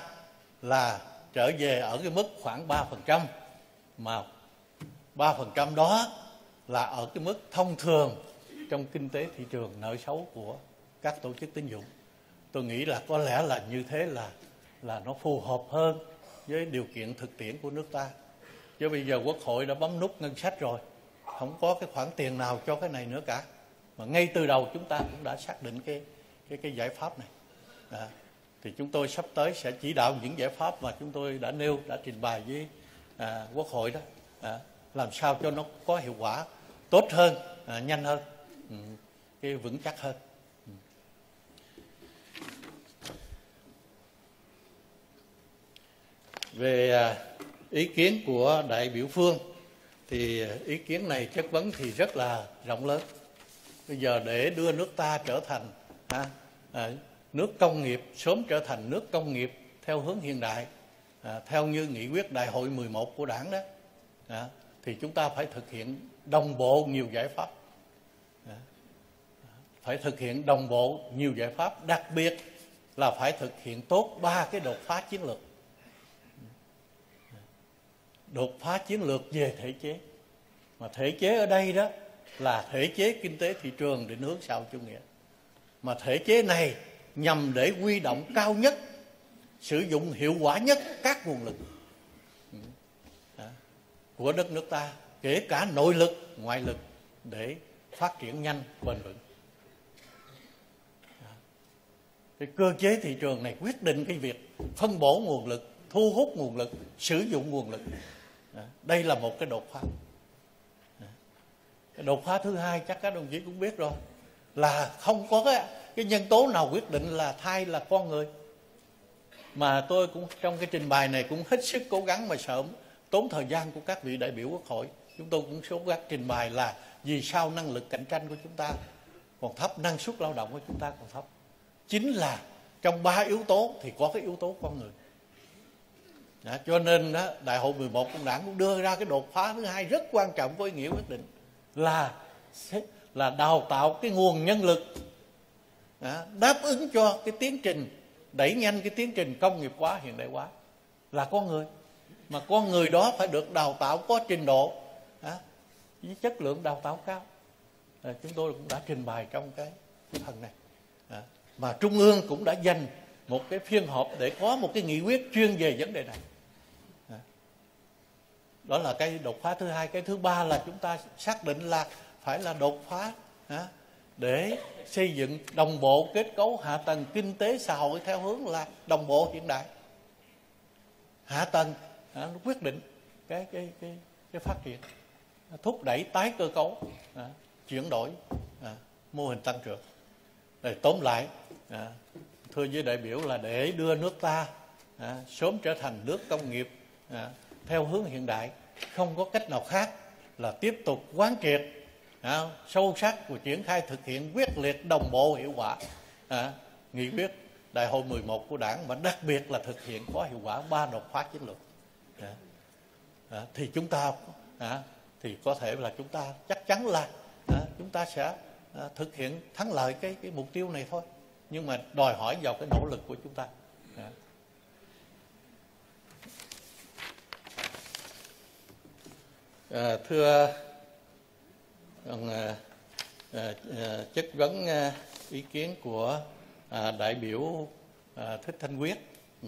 là trở về ở cái mức khoảng ba phần trăm, mà ba phần trăm đó là ở cái mức thông thường trong kinh tế thị trường nợ xấu của các tổ chức tín dụng. Tôi nghĩ là có lẽ là như thế là là nó phù hợp hơn với điều kiện thực tiễn của nước ta. Chứ bây giờ Quốc hội đã bấm nút ngân sách rồi, không có cái khoản tiền nào cho cái này nữa cả. Mà ngay từ đầu chúng ta cũng đã xác định cái cái cái giải pháp này. À, thì chúng tôi sắp tới sẽ chỉ đạo những giải pháp mà chúng tôi đã nêu, đã trình bày với à, Quốc hội đó, à, làm sao cho nó có hiệu quả tốt hơn, à, nhanh hơn, ừ, cái vững chắc hơn. Ừ. Về à, ý kiến của đại biểu Phương thì ý kiến này chất vấn thì rất là rộng lớn. Bây giờ để đưa nước ta trở thành à, à, nước công nghiệp, sớm trở thành nước công nghiệp theo hướng hiện đại, à, theo như nghị quyết đại hội mười một của Đảng đó, à, thì chúng ta phải thực hiện đồng bộ nhiều giải pháp, à, phải thực hiện đồng bộ nhiều giải pháp, đặc biệt là phải thực hiện tốt ba cái đột phá chiến lược. Đột phá chiến lược về thể chế, mà thể chế ở đây đó là thể chế kinh tế thị trường định hướng xã hội chủ nghĩa, mà thể chế này nhằm để huy động cao nhất, sử dụng hiệu quả nhất các nguồn lực của đất nước ta, kể cả nội lực, ngoại lực, để phát triển nhanh, bền vững. Cái cơ chế thị trường này quyết định cái việc phân bổ nguồn lực, thu hút nguồn lực, sử dụng nguồn lực. Đây là một cái đột phá. Cái đột phá thứ hai chắc các đồng chí cũng biết rồi, là không có cái, cái nhân tố nào quyết định là thai là con người. Mà tôi cũng trong cái trình bày này cũng hết sức cố gắng mà sợ tốn thời gian của các vị đại biểu Quốc hội. Chúng tôi cũng cố gắng trình bày là vì sao năng lực cạnh tranh của chúng ta còn thấp, năng suất lao động của chúng ta còn thấp. Chính là trong ba yếu tố thì có cái yếu tố con người. Đó, cho nên đó, đại hội mười một của Đảng cũng đưa ra cái đột phá thứ hai rất quan trọng, có ý nghĩa quyết định là là đào tạo cái nguồn nhân lực đó, đáp ứng cho cái tiến trình đẩy nhanh cái tiến trình công nghiệp hóa, hiện đại hóa là con người. Mà con người đó phải được đào tạo có trình độ, à, với chất lượng đào tạo cao. À, chúng tôi cũng đã trình bày trong cái, cái phần này. À, mà Trung ương cũng đã dành một cái phiên họp để có một cái nghị quyết chuyên về vấn đề này. À, đó là cái đột phá thứ hai. Cái thứ ba là chúng ta xác định là phải là đột phá, à, để xây dựng đồng bộ kết cấu hạ tầng kinh tế xã hội theo hướng là đồng bộ hiện đại. Hạ tầng à, nó quyết định cái cái cái cái phát triển, thúc đẩy tái cơ cấu, à, chuyển đổi à, mô hình tăng trưởng. Để tóm lại, à, thưa với đại biểu, là để đưa nước ta à, sớm trở thành nước công nghiệp à, theo hướng hiện đại, không có cách nào khác là tiếp tục quán triệt à, sâu sắc và triển khai thực hiện quyết liệt, đồng bộ, hiệu quả à, nghị quyết đại hội mười một của Đảng, và đặc biệt là thực hiện có hiệu quả ba đột phá chiến lược. À, à, thì chúng ta à, thì có thể là chúng ta chắc chắn là à, chúng ta sẽ à, thực hiện thắng lợi cái cái mục tiêu này thôi, nhưng mà đòi hỏi vào cái nỗ lực của chúng ta. À. À, thưa à, à, à, chất vấn à, ý kiến của à, đại biểu à, Thích Thanh Quyết. Ừ.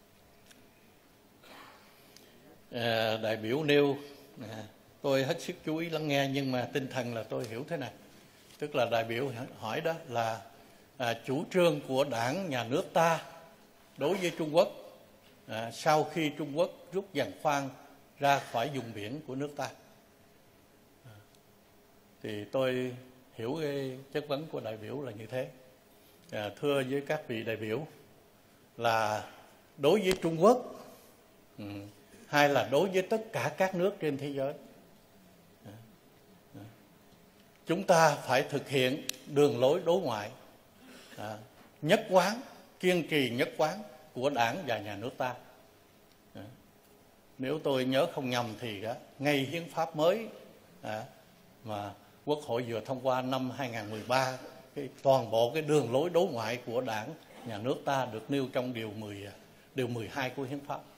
À, đại biểu nêu, à, tôi hết sức chú ý lắng nghe, nhưng mà tinh thần là tôi hiểu thế này. Tức là đại biểu hỏi đó là à, chủ trương của Đảng, nhà nước ta đối với Trung Quốc à, sau khi Trung Quốc rút giàn khoan ra khỏi vùng biển của nước ta. À, thì tôi hiểu cái chất vấn của đại biểu là như thế. À, thưa với các vị đại biểu, là đối với Trung Quốc ừ, hay là đối với tất cả các nước trên thế giới, à, à, chúng ta phải thực hiện đường lối đối ngoại à, nhất quán, kiên trì nhất quán của Đảng và nhà nước ta. À, nếu tôi nhớ không nhầm thì à, ngay hiến pháp mới à, mà Quốc hội vừa thông qua năm hai nghìn không trăm mười ba, cái toàn bộ cái đường lối đối ngoại của Đảng, nhà nước ta được nêu trong điều mười, điều mười hai của hiến pháp.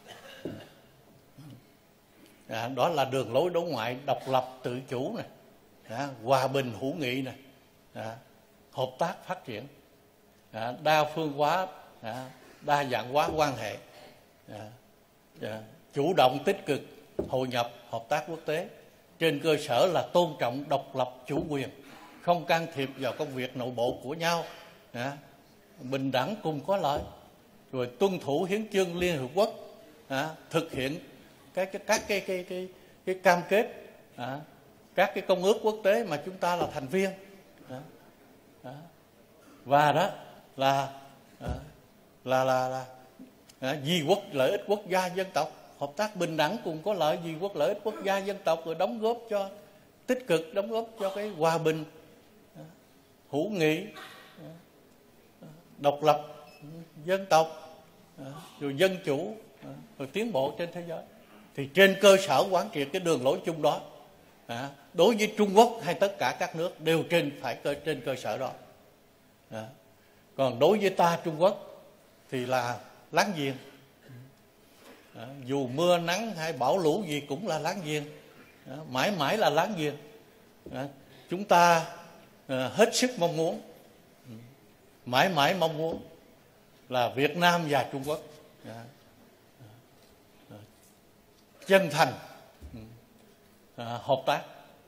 À, đó là đường lối đối ngoại độc lập, tự chủ này, à, hòa bình, hữu nghị này, à, hợp tác phát triển, à, đa phương hóa, à, đa dạng hóa quan hệ, à, à, chủ động tích cực hội nhập hợp tác quốc tế trên cơ sở là tôn trọng độc lập chủ quyền, không can thiệp vào công việc nội bộ của nhau, à, bình đẳng cùng có lợi, rồi tuân thủ hiến chương Liên Hợp Quốc, à, thực hiện cái, cái, các cái, cái, cái, cái cam kết, à, các cái công ước quốc tế mà chúng ta là thành viên, à, à, và đó là à, là là, là à, vì quốc lợi ích quốc gia dân tộc, hợp tác bình đẳng cùng có lợi vì quốc lợi ích quốc gia dân tộc, rồi đóng góp cho tích cực đóng góp cho cái hòa bình, à, hữu nghị, à, độc lập dân tộc, à, rồi dân chủ, à, rồi tiến bộ trên thế giới. Thì trên cơ sở quán triệt cái đường lối chung đó, à, đối với Trung Quốc hay tất cả các nước đều trên phải cơ, trên cơ sở đó. À, còn đối với ta Trung Quốc thì là láng giềng, à, dù mưa nắng hay bão lũ gì cũng là láng giềng, à, mãi mãi là láng giềng. À, chúng ta à, hết sức mong muốn, mãi mãi mong muốn là Việt Nam và Trung Quốc à, à, chân thành à, hợp tác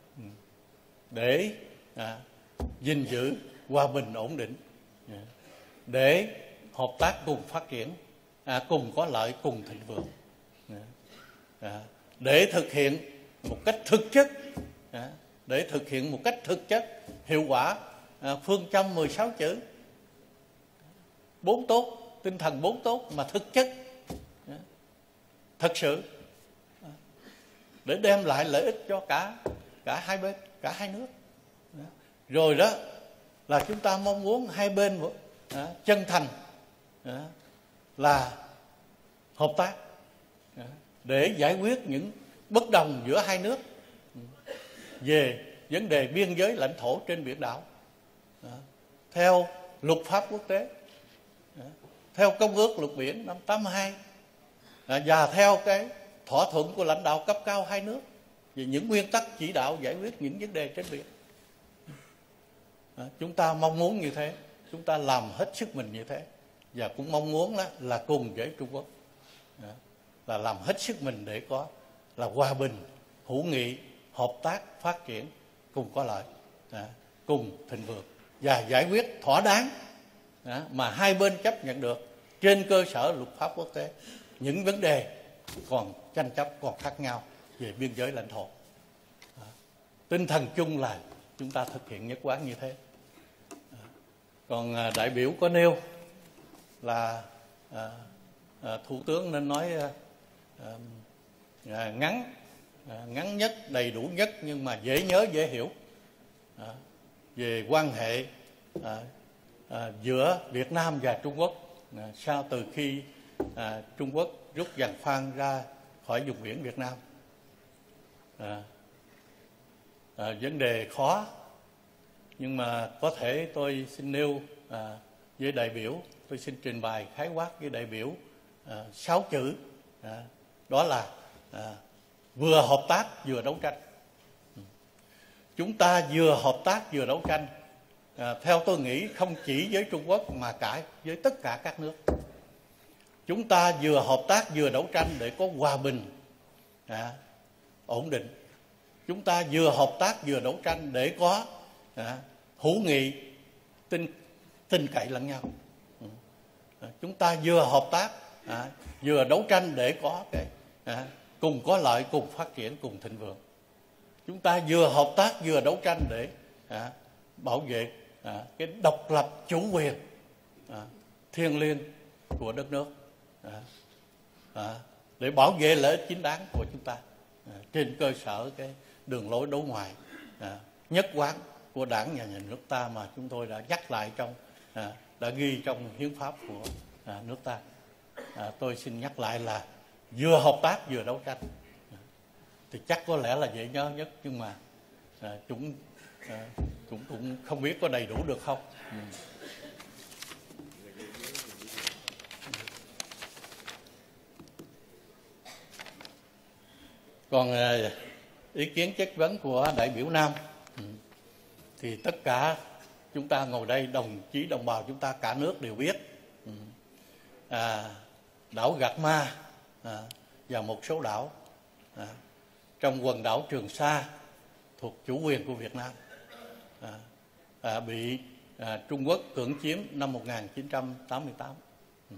để à, gìn giữ hòa bình ổn định, à, để hợp tác cùng phát triển, à, cùng có lợi, cùng thịnh vượng, à, à, để thực hiện một cách thực chất, à, để thực hiện một cách thực chất hiệu quả à, phương châm mười sáu chữ bốn tốt, tinh thần bốn tốt mà thực chất, à, thật sự, à, để đem lại lợi ích cho cả cả hai bên, cả hai nước. À, rồi đó là chúng ta mong muốn hai bên à, chân thành à, là hợp tác à, để giải quyết những bất đồng giữa hai nước về vấn đề biên giới lãnh thổ trên biển đảo à, theo luật pháp quốc tế, à, theo Công ước Luật Biển năm tám mươi hai à, và theo cái thỏa thuận của lãnh đạo cấp cao hai nước về những nguyên tắc chỉ đạo giải quyết những vấn đề trên biển. À, chúng ta mong muốn như thế, chúng ta làm hết sức mình như thế, và cũng mong muốn là, là cùng với Trung Quốc à, là làm hết sức mình để có là hòa bình, hữu nghị, hợp tác, phát triển cùng có lợi, à, cùng thịnh vượng và giải quyết thỏa đáng à, mà hai bên chấp nhận được trên cơ sở luật pháp quốc tế những vấn đề còn tranh chấp, còn khác nhau về biên giới lãnh thổ. À, tinh thần chung là chúng ta thực hiện nhất quán như thế. À, còn à, đại biểu có nêu là à, à, Thủ tướng nên nói à, à, ngắn à, ngắn nhất, đầy đủ nhất, nhưng mà dễ nhớ, dễ hiểu à, về quan hệ à, à, giữa Việt Nam và Trung Quốc à, sau từ khi à, Trung Quốc rút giàn khoan ra khỏi vùng biển Việt Nam. À, à, vấn đề khó, nhưng mà có thể tôi xin nêu à, với đại biểu, tôi xin trình bày khái quát với đại biểu à, sáu chữ, à, đó là à, vừa hợp tác vừa đấu tranh. Chúng ta vừa hợp tác vừa đấu tranh, à, theo tôi nghĩ không chỉ với Trung Quốc mà cả với tất cả các nước. Chúng ta vừa hợp tác vừa đấu tranh để có hòa bình, à, ổn định. Chúng ta vừa hợp tác vừa đấu tranh để có à, hữu nghị, tin tin cậy lẫn nhau. À, chúng ta vừa hợp tác à, vừa đấu tranh để có cái à, cùng có lợi, cùng phát triển, cùng thịnh vượng. Chúng ta vừa hợp tác vừa đấu tranh để à, bảo vệ à, cái độc lập chủ quyền à, thiêng liêng của đất nước, à, à, để bảo vệ lợi ích chính đáng của chúng ta à, trên cơ sở cái đường lối đối ngoại à, nhất quán của Đảng và Nhà nước ta mà chúng tôi đã nhắc lại trong à, đã ghi trong hiến pháp của à, nước ta. À, tôi xin nhắc lại là vừa hợp tác vừa đấu tranh à, thì chắc có lẽ là dễ nhớ nhất, nhưng mà à, chúng à, cũng cũng không biết có đầy đủ được không. Ừ. Còn à, ý kiến chất vấn của đại biểu Nam ừ. thì tất cả chúng ta ngồi đây, đồng chí đồng bào chúng ta cả nước đều biết ừ. à, đảo Gạc Ma à, và một số đảo à, trong quần đảo Trường Sa thuộc chủ quyền của Việt Nam à, à, bị à, Trung Quốc cưỡng chiếm năm một nghìn chín trăm tám mươi tám ừ.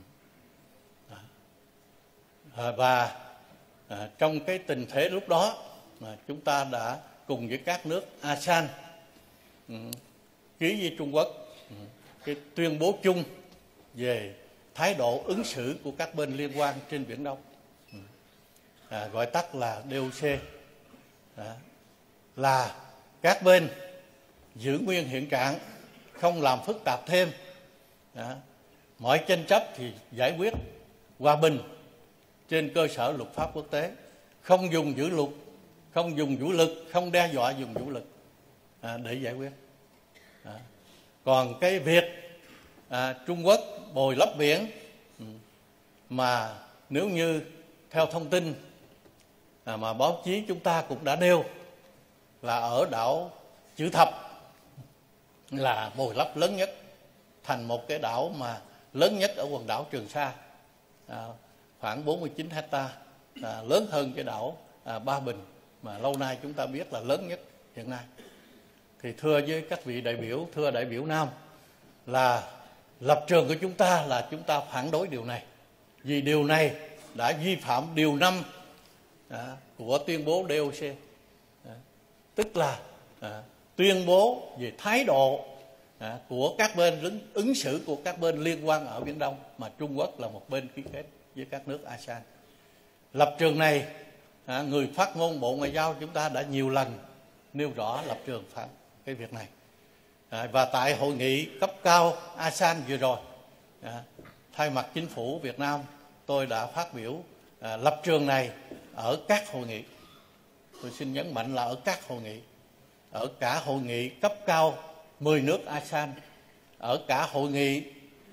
à, và à, trong cái tình thế lúc đó mà chúng ta đã cùng với các nước a sê an ừ, ký với Trung Quốc ừ, cái tuyên bố chung về thái độ ứng xử của các bên liên quan trên Biển Đông, ừ, à, gọi tắt là đê ô xê, à, là các bên giữ nguyên hiện trạng, không làm phức tạp thêm, à, mọi tranh chấp thì giải quyết hòa bình trên cơ sở luật pháp quốc tế, không dùng vũ lực, không dùng vũ lực, không đe dọa dùng vũ lực à, để giải quyết. À, còn cái việc à, Trung Quốc bồi lấp biển mà nếu như theo thông tin à, mà báo chí chúng ta cũng đã nêu là ở đảo Chữ Thập là bồi lấp lớn nhất thành một cái đảo mà lớn nhất ở quần đảo Trường Sa, à, khoảng bốn mươi chín hecta, à, lớn hơn cái đảo à, Ba Bình mà lâu nay chúng ta biết là lớn nhất hiện nay. Thì thưa với các vị đại biểu, thưa đại biểu Nam, là lập trường của chúng ta là chúng ta phản đối điều này, vì điều này đã vi phạm điều năm à, của tuyên bố đê ô xê, à, tức là à, tuyên bố về thái độ à, của các bên ứng, ứng xử của các bên liên quan ở Biển Đông mà Trung Quốc là một bên ký kết với các nước a sê an. Lập trường này à, người phát ngôn Bộ Ngoại giao chúng ta đã nhiều lần nêu rõ lập trường phản cái việc này. À, và tại hội nghị cấp cao a sê an vừa rồi, à, thay mặt chính phủ Việt Nam, tôi đã phát biểu à, lập trường này ở các hội nghị. Tôi xin nhấn mạnh là ở các hội nghị, ở cả hội nghị cấp cao mười nước a sê an, ở cả hội nghị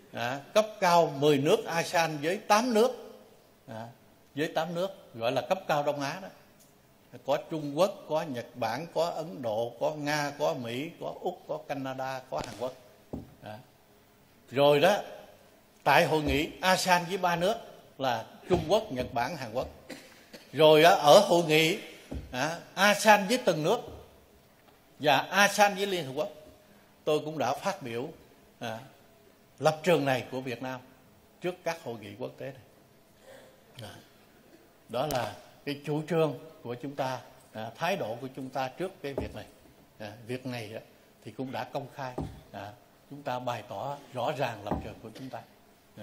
à, cấp cao mười nước a sê an với tám nước, à, với tám nước gọi là cấp cao Đông Á đó. Có Trung Quốc, có Nhật Bản, có Ấn Độ, có Nga, có Mỹ, có Úc, có Canada, có Hàn Quốc. À. Rồi đó, tại hội nghị a sê an với ba nước là Trung Quốc, Nhật Bản, Hàn Quốc. Rồi đó, ở hội nghị à, a sê an với từng nước và a sê an với Liên Hợp Quốc, tôi cũng đã phát biểu à, lập trường này của Việt Nam trước các hội nghị quốc tế này. À, đó là cái chủ trương của chúng ta, à, thái độ của chúng ta trước cái việc này. À, việc này đó, thì cũng đã công khai, à, chúng ta bày tỏ rõ ràng lập trường của chúng ta. À.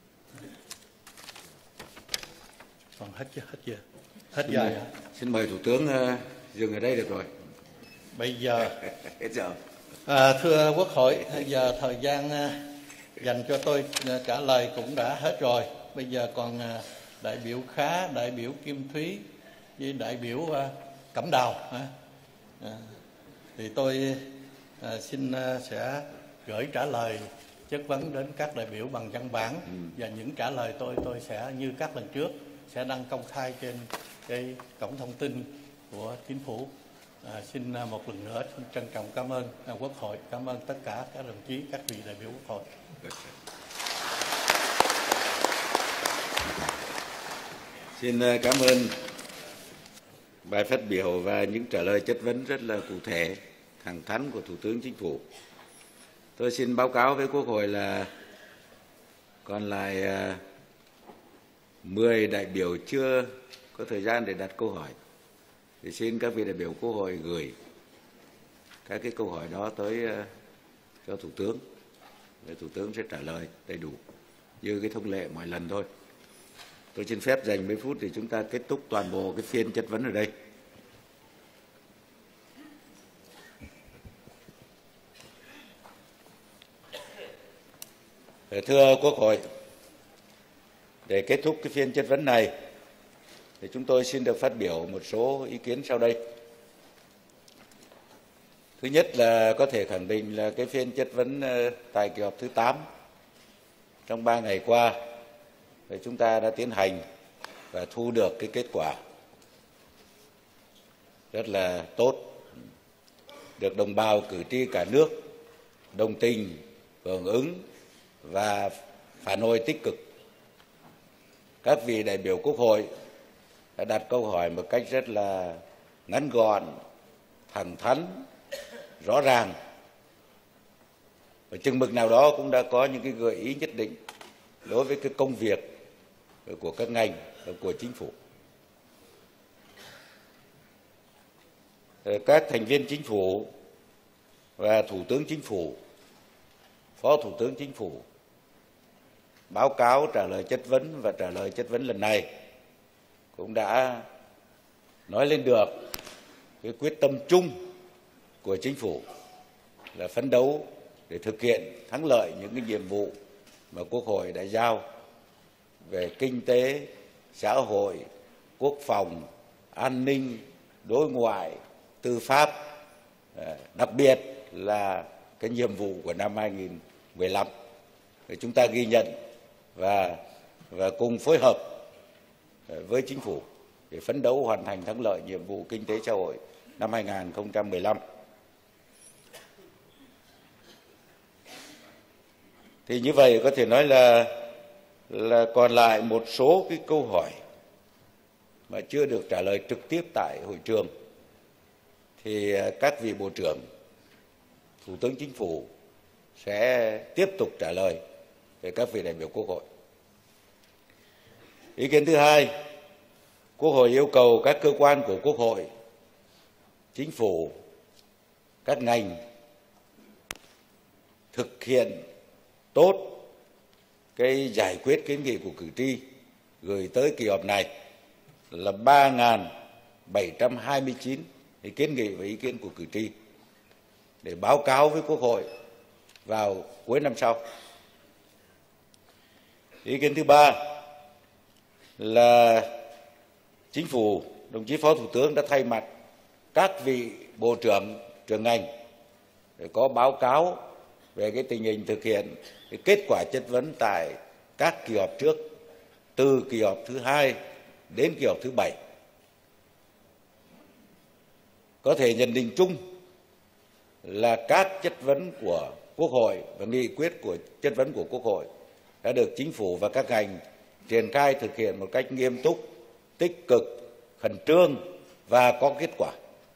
Còn hết chưa? Hết chưa? Hết xin giờ. Mời, xin mời Thủ tướng uh, dừng ở đây được rồi. Bây giờ, hết giờ. À, thưa Quốc hội, giờ thời gian uh, dành cho tôi uh, trả lời cũng đã hết rồi. Bây giờ còn uh, đại biểu Khá, đại biểu Kim Thúy với đại biểu uh, Cẩm Đào. Uh, uh, thì tôi uh, xin uh, sẽ gửi trả lời chất vấn đến các đại biểu bằng văn bản, ừ. và những trả lời tôi tôi sẽ như các lần trước sẽ đăng công khai trên cái cổng thông tin của Chính phủ. À, xin một lần nữa xin trân trọng cảm ơn à, Quốc hội, cảm ơn tất cả các đồng chí, các vị đại biểu Quốc hội. Xin cảm ơn bài phát biểu và những trả lời chất vấn rất là cụ thể, thẳng thắn của Thủ tướng Chính phủ. Tôi xin báo cáo với Quốc hội là còn lại mười đại biểu chưa có thời gian để đặt câu hỏi. Thì xin các vị đại biểu Quốc hội gửi các cái câu hỏi đó tới uh, cho Thủ tướng. Để Thủ tướng sẽ trả lời đầy đủ như cái thông lệ mọi lần thôi. Tôi xin phép dành mấy phút thì chúng ta kết thúc toàn bộ cái phiên chất vấn ở đây. Thưa Quốc hội, để kết thúc cái phiên chất vấn này thì chúng tôi xin được phát biểu một số ý kiến sau đây. Thứ nhất là có thể khẳng định là cái phiên chất vấn tại kỳ họp thứ tám trong ba ngày qua thì chúng ta đã tiến hành và thu được cái kết quả rất là tốt, được đồng bào cử tri cả nước đồng tình, hưởng ứng và phản hồi tích cực. Các vị đại biểu Quốc hội đã đặt câu hỏi một cách rất là ngắn gọn, thẳng thắn, rõ ràng. Và chừng mực nào đó cũng đã có những cái gợi ý nhất định đối với cái công việc của các ngành và của Chính phủ. Các thành viên Chính phủ và Thủ tướng Chính phủ, Phó Thủ tướng Chính phủ báo cáo trả lời chất vấn và trả lời chất vấn lần này cũng đã nói lên được cái quyết tâm chung của Chính phủ là phấn đấu để thực hiện thắng lợi những cái nhiệm vụ mà Quốc hội đã giao về kinh tế, xã hội, quốc phòng, an ninh, đối ngoại, tư pháp, đặc biệt là cái nhiệm vụ của năm hai nghìn không trăm mười lăm. Để chúng ta ghi nhận và và cùng phối hợp với Chính phủ để phấn đấu hoàn thành thắng lợi nhiệm vụ kinh tế xã hội năm hai nghìn không trăm mười lăm. Thì như vậy có thể nói là là còn lại một số cái câu hỏi mà chưa được trả lời trực tiếp tại hội trường. Thì các vị Bộ trưởng, Thủ tướng Chính phủ sẽ tiếp tục trả lời về các vị đại biểu Quốc hội. Ý kiến thứ hai, Quốc hội yêu cầu các cơ quan của Quốc hội, Chính phủ, các ngành thực hiện tốt cái giải quyết kiến nghị của cử tri gửi tới kỳ họp này là ba nghìn bảy trăm hai mươi chín ý kiến nghị và ý kiến của cử tri để báo cáo với Quốc hội vào cuối năm sau. Ý kiến thứ ba là Chính phủ, đồng chí Phó Thủ tướng đã thay mặt các vị Bộ trưởng, trưởng ngành để có báo cáo về cái tình hình thực hiện cái kết quả chất vấn tại các kỳ họp trước, từ kỳ họp thứ hai đến kỳ họp thứ bảy. Có thể nhận định chung là các chất vấn của Quốc hội và nghị quyết của chất vấn của Quốc hội đã được Chính phủ và các ngành triển khai thực hiện một cách nghiêm túc, tích cực, khẩn trương và có kết quả.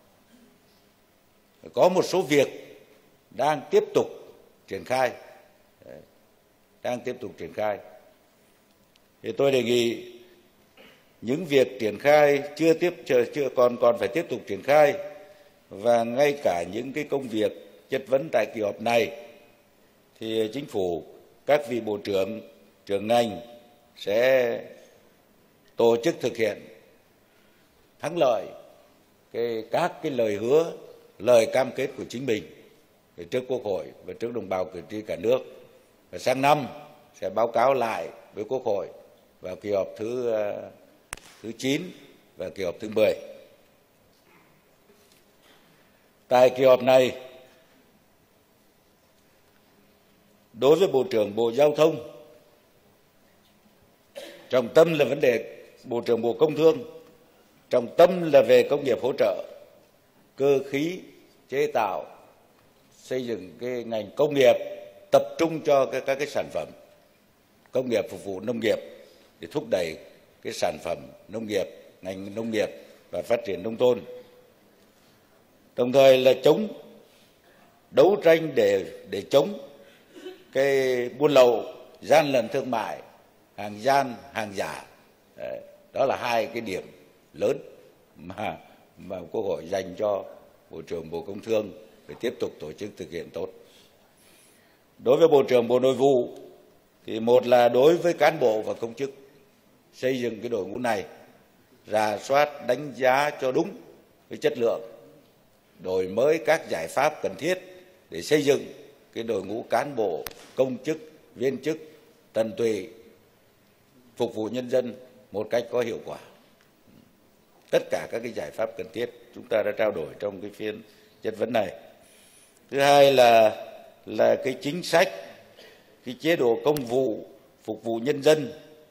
Có một số việc đang tiếp tục triển khai, đang tiếp tục triển khai. Thì tôi đề nghị những việc triển khai chưa tiếp chưa, chưa còn còn phải tiếp tục triển khai, và ngay cả những cái công việc chất vấn tại kỳ họp này thì Chính phủ, các vị bộ trưởng, trưởng ngành sẽ tổ chức thực hiện thắng lợi cái, các cái lời hứa, lời cam kết của chính mình trước Quốc hội và trước đồng bào cử tri cả nước. Và sang năm sẽ báo cáo lại với Quốc hội vào kỳ họp thứ thứ chín và kỳ họp thứ mười. Tại kỳ họp này, đối với Bộ trưởng Bộ Giao thông, trọng tâm là vấn đề Bộ trưởng Bộ Công Thương, trọng tâm là về công nghiệp hỗ trợ, cơ khí, chế tạo, xây dựng cái ngành công nghiệp, tập trung cho các, các cái sản phẩm công nghiệp phục vụ nông nghiệp để thúc đẩy cái sản phẩm nông nghiệp, ngành nông nghiệp và phát triển nông thôn. Đồng thời là chống đấu tranh để để chống cái buôn lậu, gian lận thương mại, hàng gian, hàng giả. Đó là hai cái điểm lớn mà mà Quốc hội dành cho Bộ trưởng Bộ Công Thương để tiếp tục tổ chức thực hiện tốt. Đối với Bộ trưởng Bộ Nội vụ thì một là đối với cán bộ và công chức, xây dựng cái đội ngũ này, rà soát đánh giá cho đúng cái chất lượng, đổi mới các giải pháp cần thiết để xây dựng cái đội ngũ cán bộ, công chức, viên chức tận tụy phục vụ nhân dân một cách có hiệu quả. Tất cả các cái giải pháp cần thiết chúng ta đã trao đổi trong cái phiên chất vấn này. Thứ hai là là cái chính sách, cái chế độ công vụ phục vụ nhân dân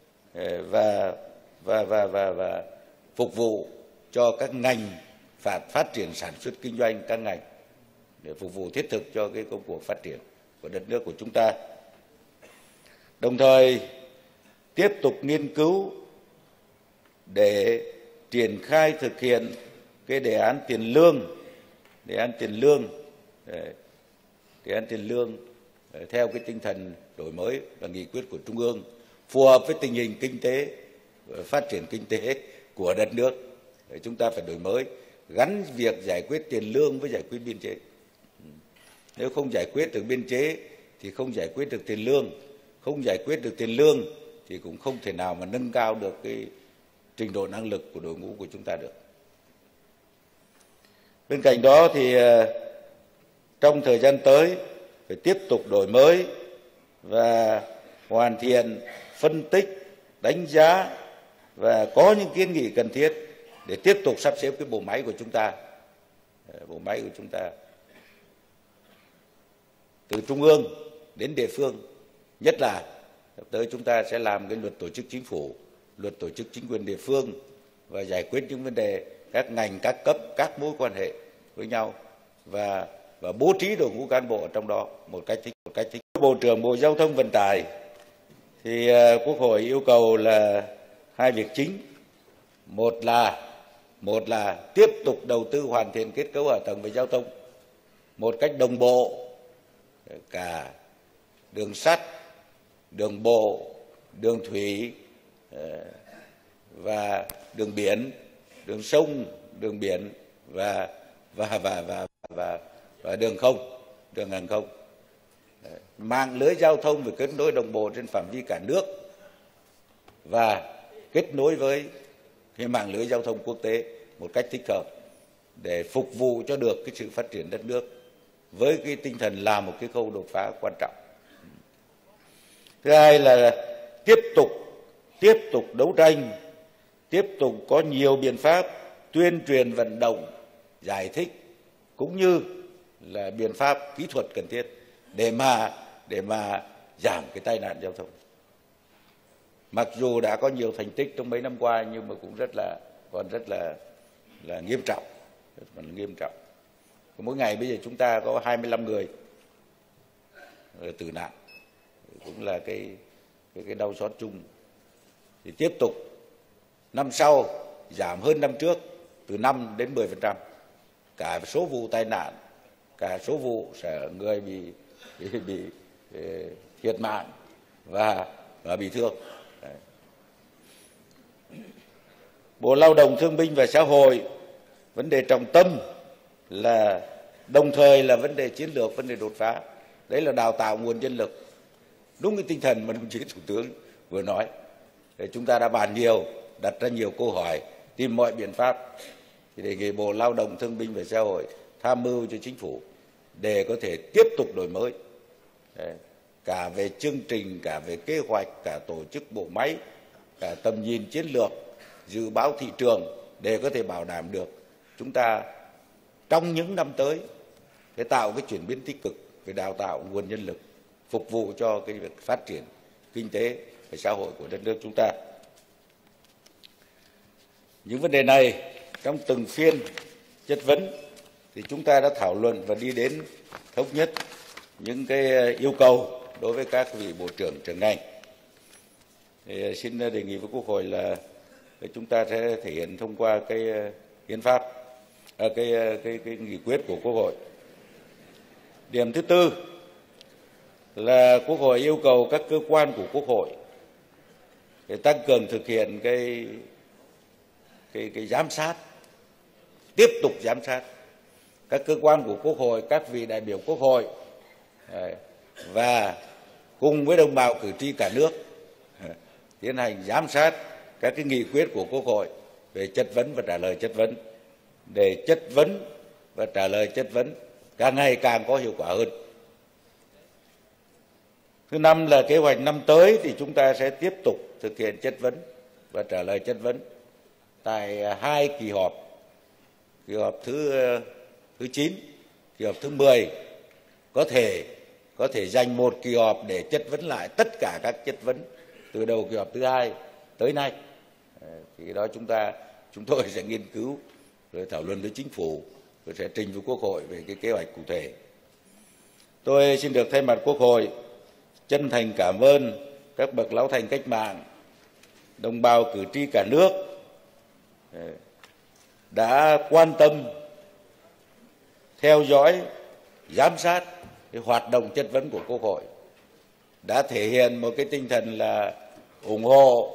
và và và và, và phục vụ cho các ngành phát phát triển sản xuất kinh doanh, các ngành để phục vụ thiết thực cho cái công cuộc phát triển của đất nước của chúng ta. Đồng thời tiếp tục nghiên cứu để triển khai thực hiện cái đề án tiền lương, đề án tiền lương, đề án tiền lương theo cái tinh thần đổi mới và nghị quyết của Trung ương, phù hợp với tình hình kinh tế, phát triển kinh tế của đất nước. Chúng ta phải đổi mới, gắn việc giải quyết tiền lương với giải quyết biên chế. Nếu không giải quyết được biên chế thì không giải quyết được tiền lương, không giải quyết được tiền lương thì cũng không thể nào mà nâng cao được cái trình độ năng lực của đội ngũ của chúng ta được. Bên cạnh đó thì trong thời gian tới phải tiếp tục đổi mới và hoàn thiện, phân tích, đánh giá và có những kiến nghị cần thiết để tiếp tục sắp xếp cái bộ máy của chúng ta, bộ máy của chúng ta từ trung ương đến địa phương. Nhất là tới chúng ta sẽ làm cái luật tổ chức chính phủ, luật tổ chức chính quyền địa phương và giải quyết những vấn đề các ngành, các cấp, các mối quan hệ với nhau và và bố trí đội ngũ cán bộ ở trong đó một cách thích một cách thích. Bộ trưởng Bộ Giao thông Vận tải thì uh, Quốc hội yêu cầu là hai việc chính. Một là một là tiếp tục đầu tư hoàn thiện kết cấu hạ tầng về giao thông một cách đồng bộ, cả đường sắt, đường bộ, đường thủy và đường biển, đường sông, đường biển và và và và và, và đường không, đường hàng không. Mạng lưới giao thông phải kết nối đồng bộ trên phạm vi cả nước và kết nối với cái mạng lưới giao thông quốc tế một cách thích hợp để phục vụ cho được cái sự phát triển đất nước với cái tinh thần là một cái khâu đột phá quan trọng. Thứ hai là tiếp tục tiếp tục đấu tranh, tiếp tục có nhiều biện pháp tuyên truyền vận động, giải thích cũng như là biện pháp kỹ thuật cần thiết để mà để mà giảm cái tai nạn giao thông. Mặc dù đã có nhiều thành tích trong mấy năm qua nhưng mà cũng rất là còn rất là là nghiêm trọng, còn là nghiêm trọng. Mỗi ngày bây giờ chúng ta có hai mươi lăm người tử nạn, cũng là cái cái, cái đau xót chung. Thì tiếp tục năm sau giảm hơn năm trước từ năm đến mười phần trăm, cả số vụ tai nạn, cả số vụ người bị bị, bị, bị thiệt mạng và và bị thương. Đấy. Bộ Lao động Thương binh và Xã hội, vấn đề trọng tâm là đồng thời là vấn đề chiến lược, vấn đề đột phá. Đấy là đào tạo nguồn nhân lực. Đúng cái tinh thần mà đồng chí Thủ tướng vừa nói. Để chúng ta đã bàn nhiều, đặt ra nhiều câu hỏi, tìm mọi biện pháp. Thì đề nghị Bộ Lao động Thương binh và Xã hội tham mưu cho Chính phủ để có thể tiếp tục đổi mới. Đấy. Cả về chương trình, cả về kế hoạch, cả tổ chức bộ máy, cả tầm nhìn chiến lược, dự báo thị trường để có thể bảo đảm được chúng ta trong những năm tới để tạo cái chuyển biến tích cực về đào tạo nguồn nhân lực phục vụ cho cái việc phát triển kinh tế và xã hội của đất nước chúng ta. Những vấn đề này trong từng phiên chất vấn thì chúng ta đã thảo luận và đi đến thống nhất những cái yêu cầu đối với các vị bộ trưởng trưởng ngành. Thì xin đề nghị với Quốc hội là chúng ta sẽ thể hiện thông qua cái hiến pháp, à, cái, cái cái nghị quyết của Quốc hội. Điểm thứ tư là Quốc hội yêu cầu các cơ quan của Quốc hội để tăng cường thực hiện cái cái cái giám sát, tiếp tục giám sát các cơ quan của Quốc hội, các vị đại biểu Quốc hội và cùng với đồng bào cử tri cả nước tiến hành giám sát các cái nghị quyết của Quốc hội về chất vấn và trả lời chất vấn, để chất vấn và trả lời chất vấn càng ngày càng có hiệu quả hơn. Thứ năm là kế hoạch năm tới thì chúng ta sẽ tiếp tục thực hiện chất vấn và trả lời chất vấn tại hai kỳ họp, kỳ họp thứ thứ chín, kỳ họp thứ mười, có thể có thể dành một kỳ họp để chất vấn lại tất cả các chất vấn từ đầu kỳ họp thứ hai tới nay. Thì đó chúng ta chúng tôi sẽ nghiên cứu rồi thảo luận với Chính phủ, rồi sẽ trình với Quốc hội về cái kế hoạch cụ thể. Tôi xin được thay mặt Quốc hội chân thành cảm ơn các bậc lão thành cách mạng, đồng bào cử tri cả nước đã quan tâm theo dõi, giám sát cái hoạt động chất vấn của Quốc hội, đã thể hiện một cái tinh thần là ủng hộ,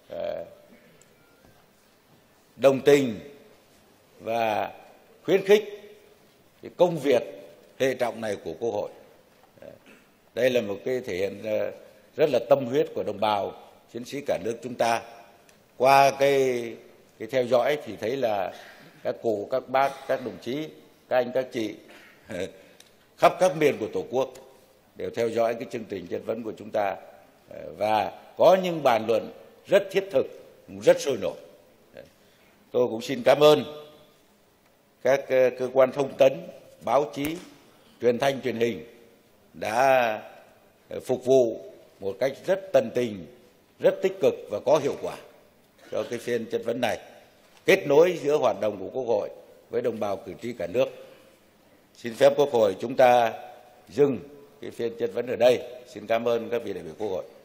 đồng tình và khuyến khích cái công việc hệ trọng này của Quốc hội. Đây là một cái thể hiện rất là tâm huyết của đồng bào chiến sĩ cả nước chúng ta. Qua cái cái theo dõi thì thấy là các cụ, các bác, các đồng chí, các anh, các chị khắp các miền của Tổ quốc đều theo dõi cái chương trình chất vấn của chúng ta và có những bàn luận rất thiết thực, rất sôi nổi. Tôi cũng xin cảm ơn các cơ quan thông tấn, báo chí, truyền thanh, truyền hình đã phục vụ một cách rất tận tình, rất tích cực và có hiệu quả cho cái phiên chất vấn này, kết nối giữa hoạt động của Quốc hội với đồng bào cử tri cả nước. Xin phép Quốc hội chúng ta dừng cái phiên chất vấn ở đây. Xin cảm ơn các vị đại biểu Quốc hội.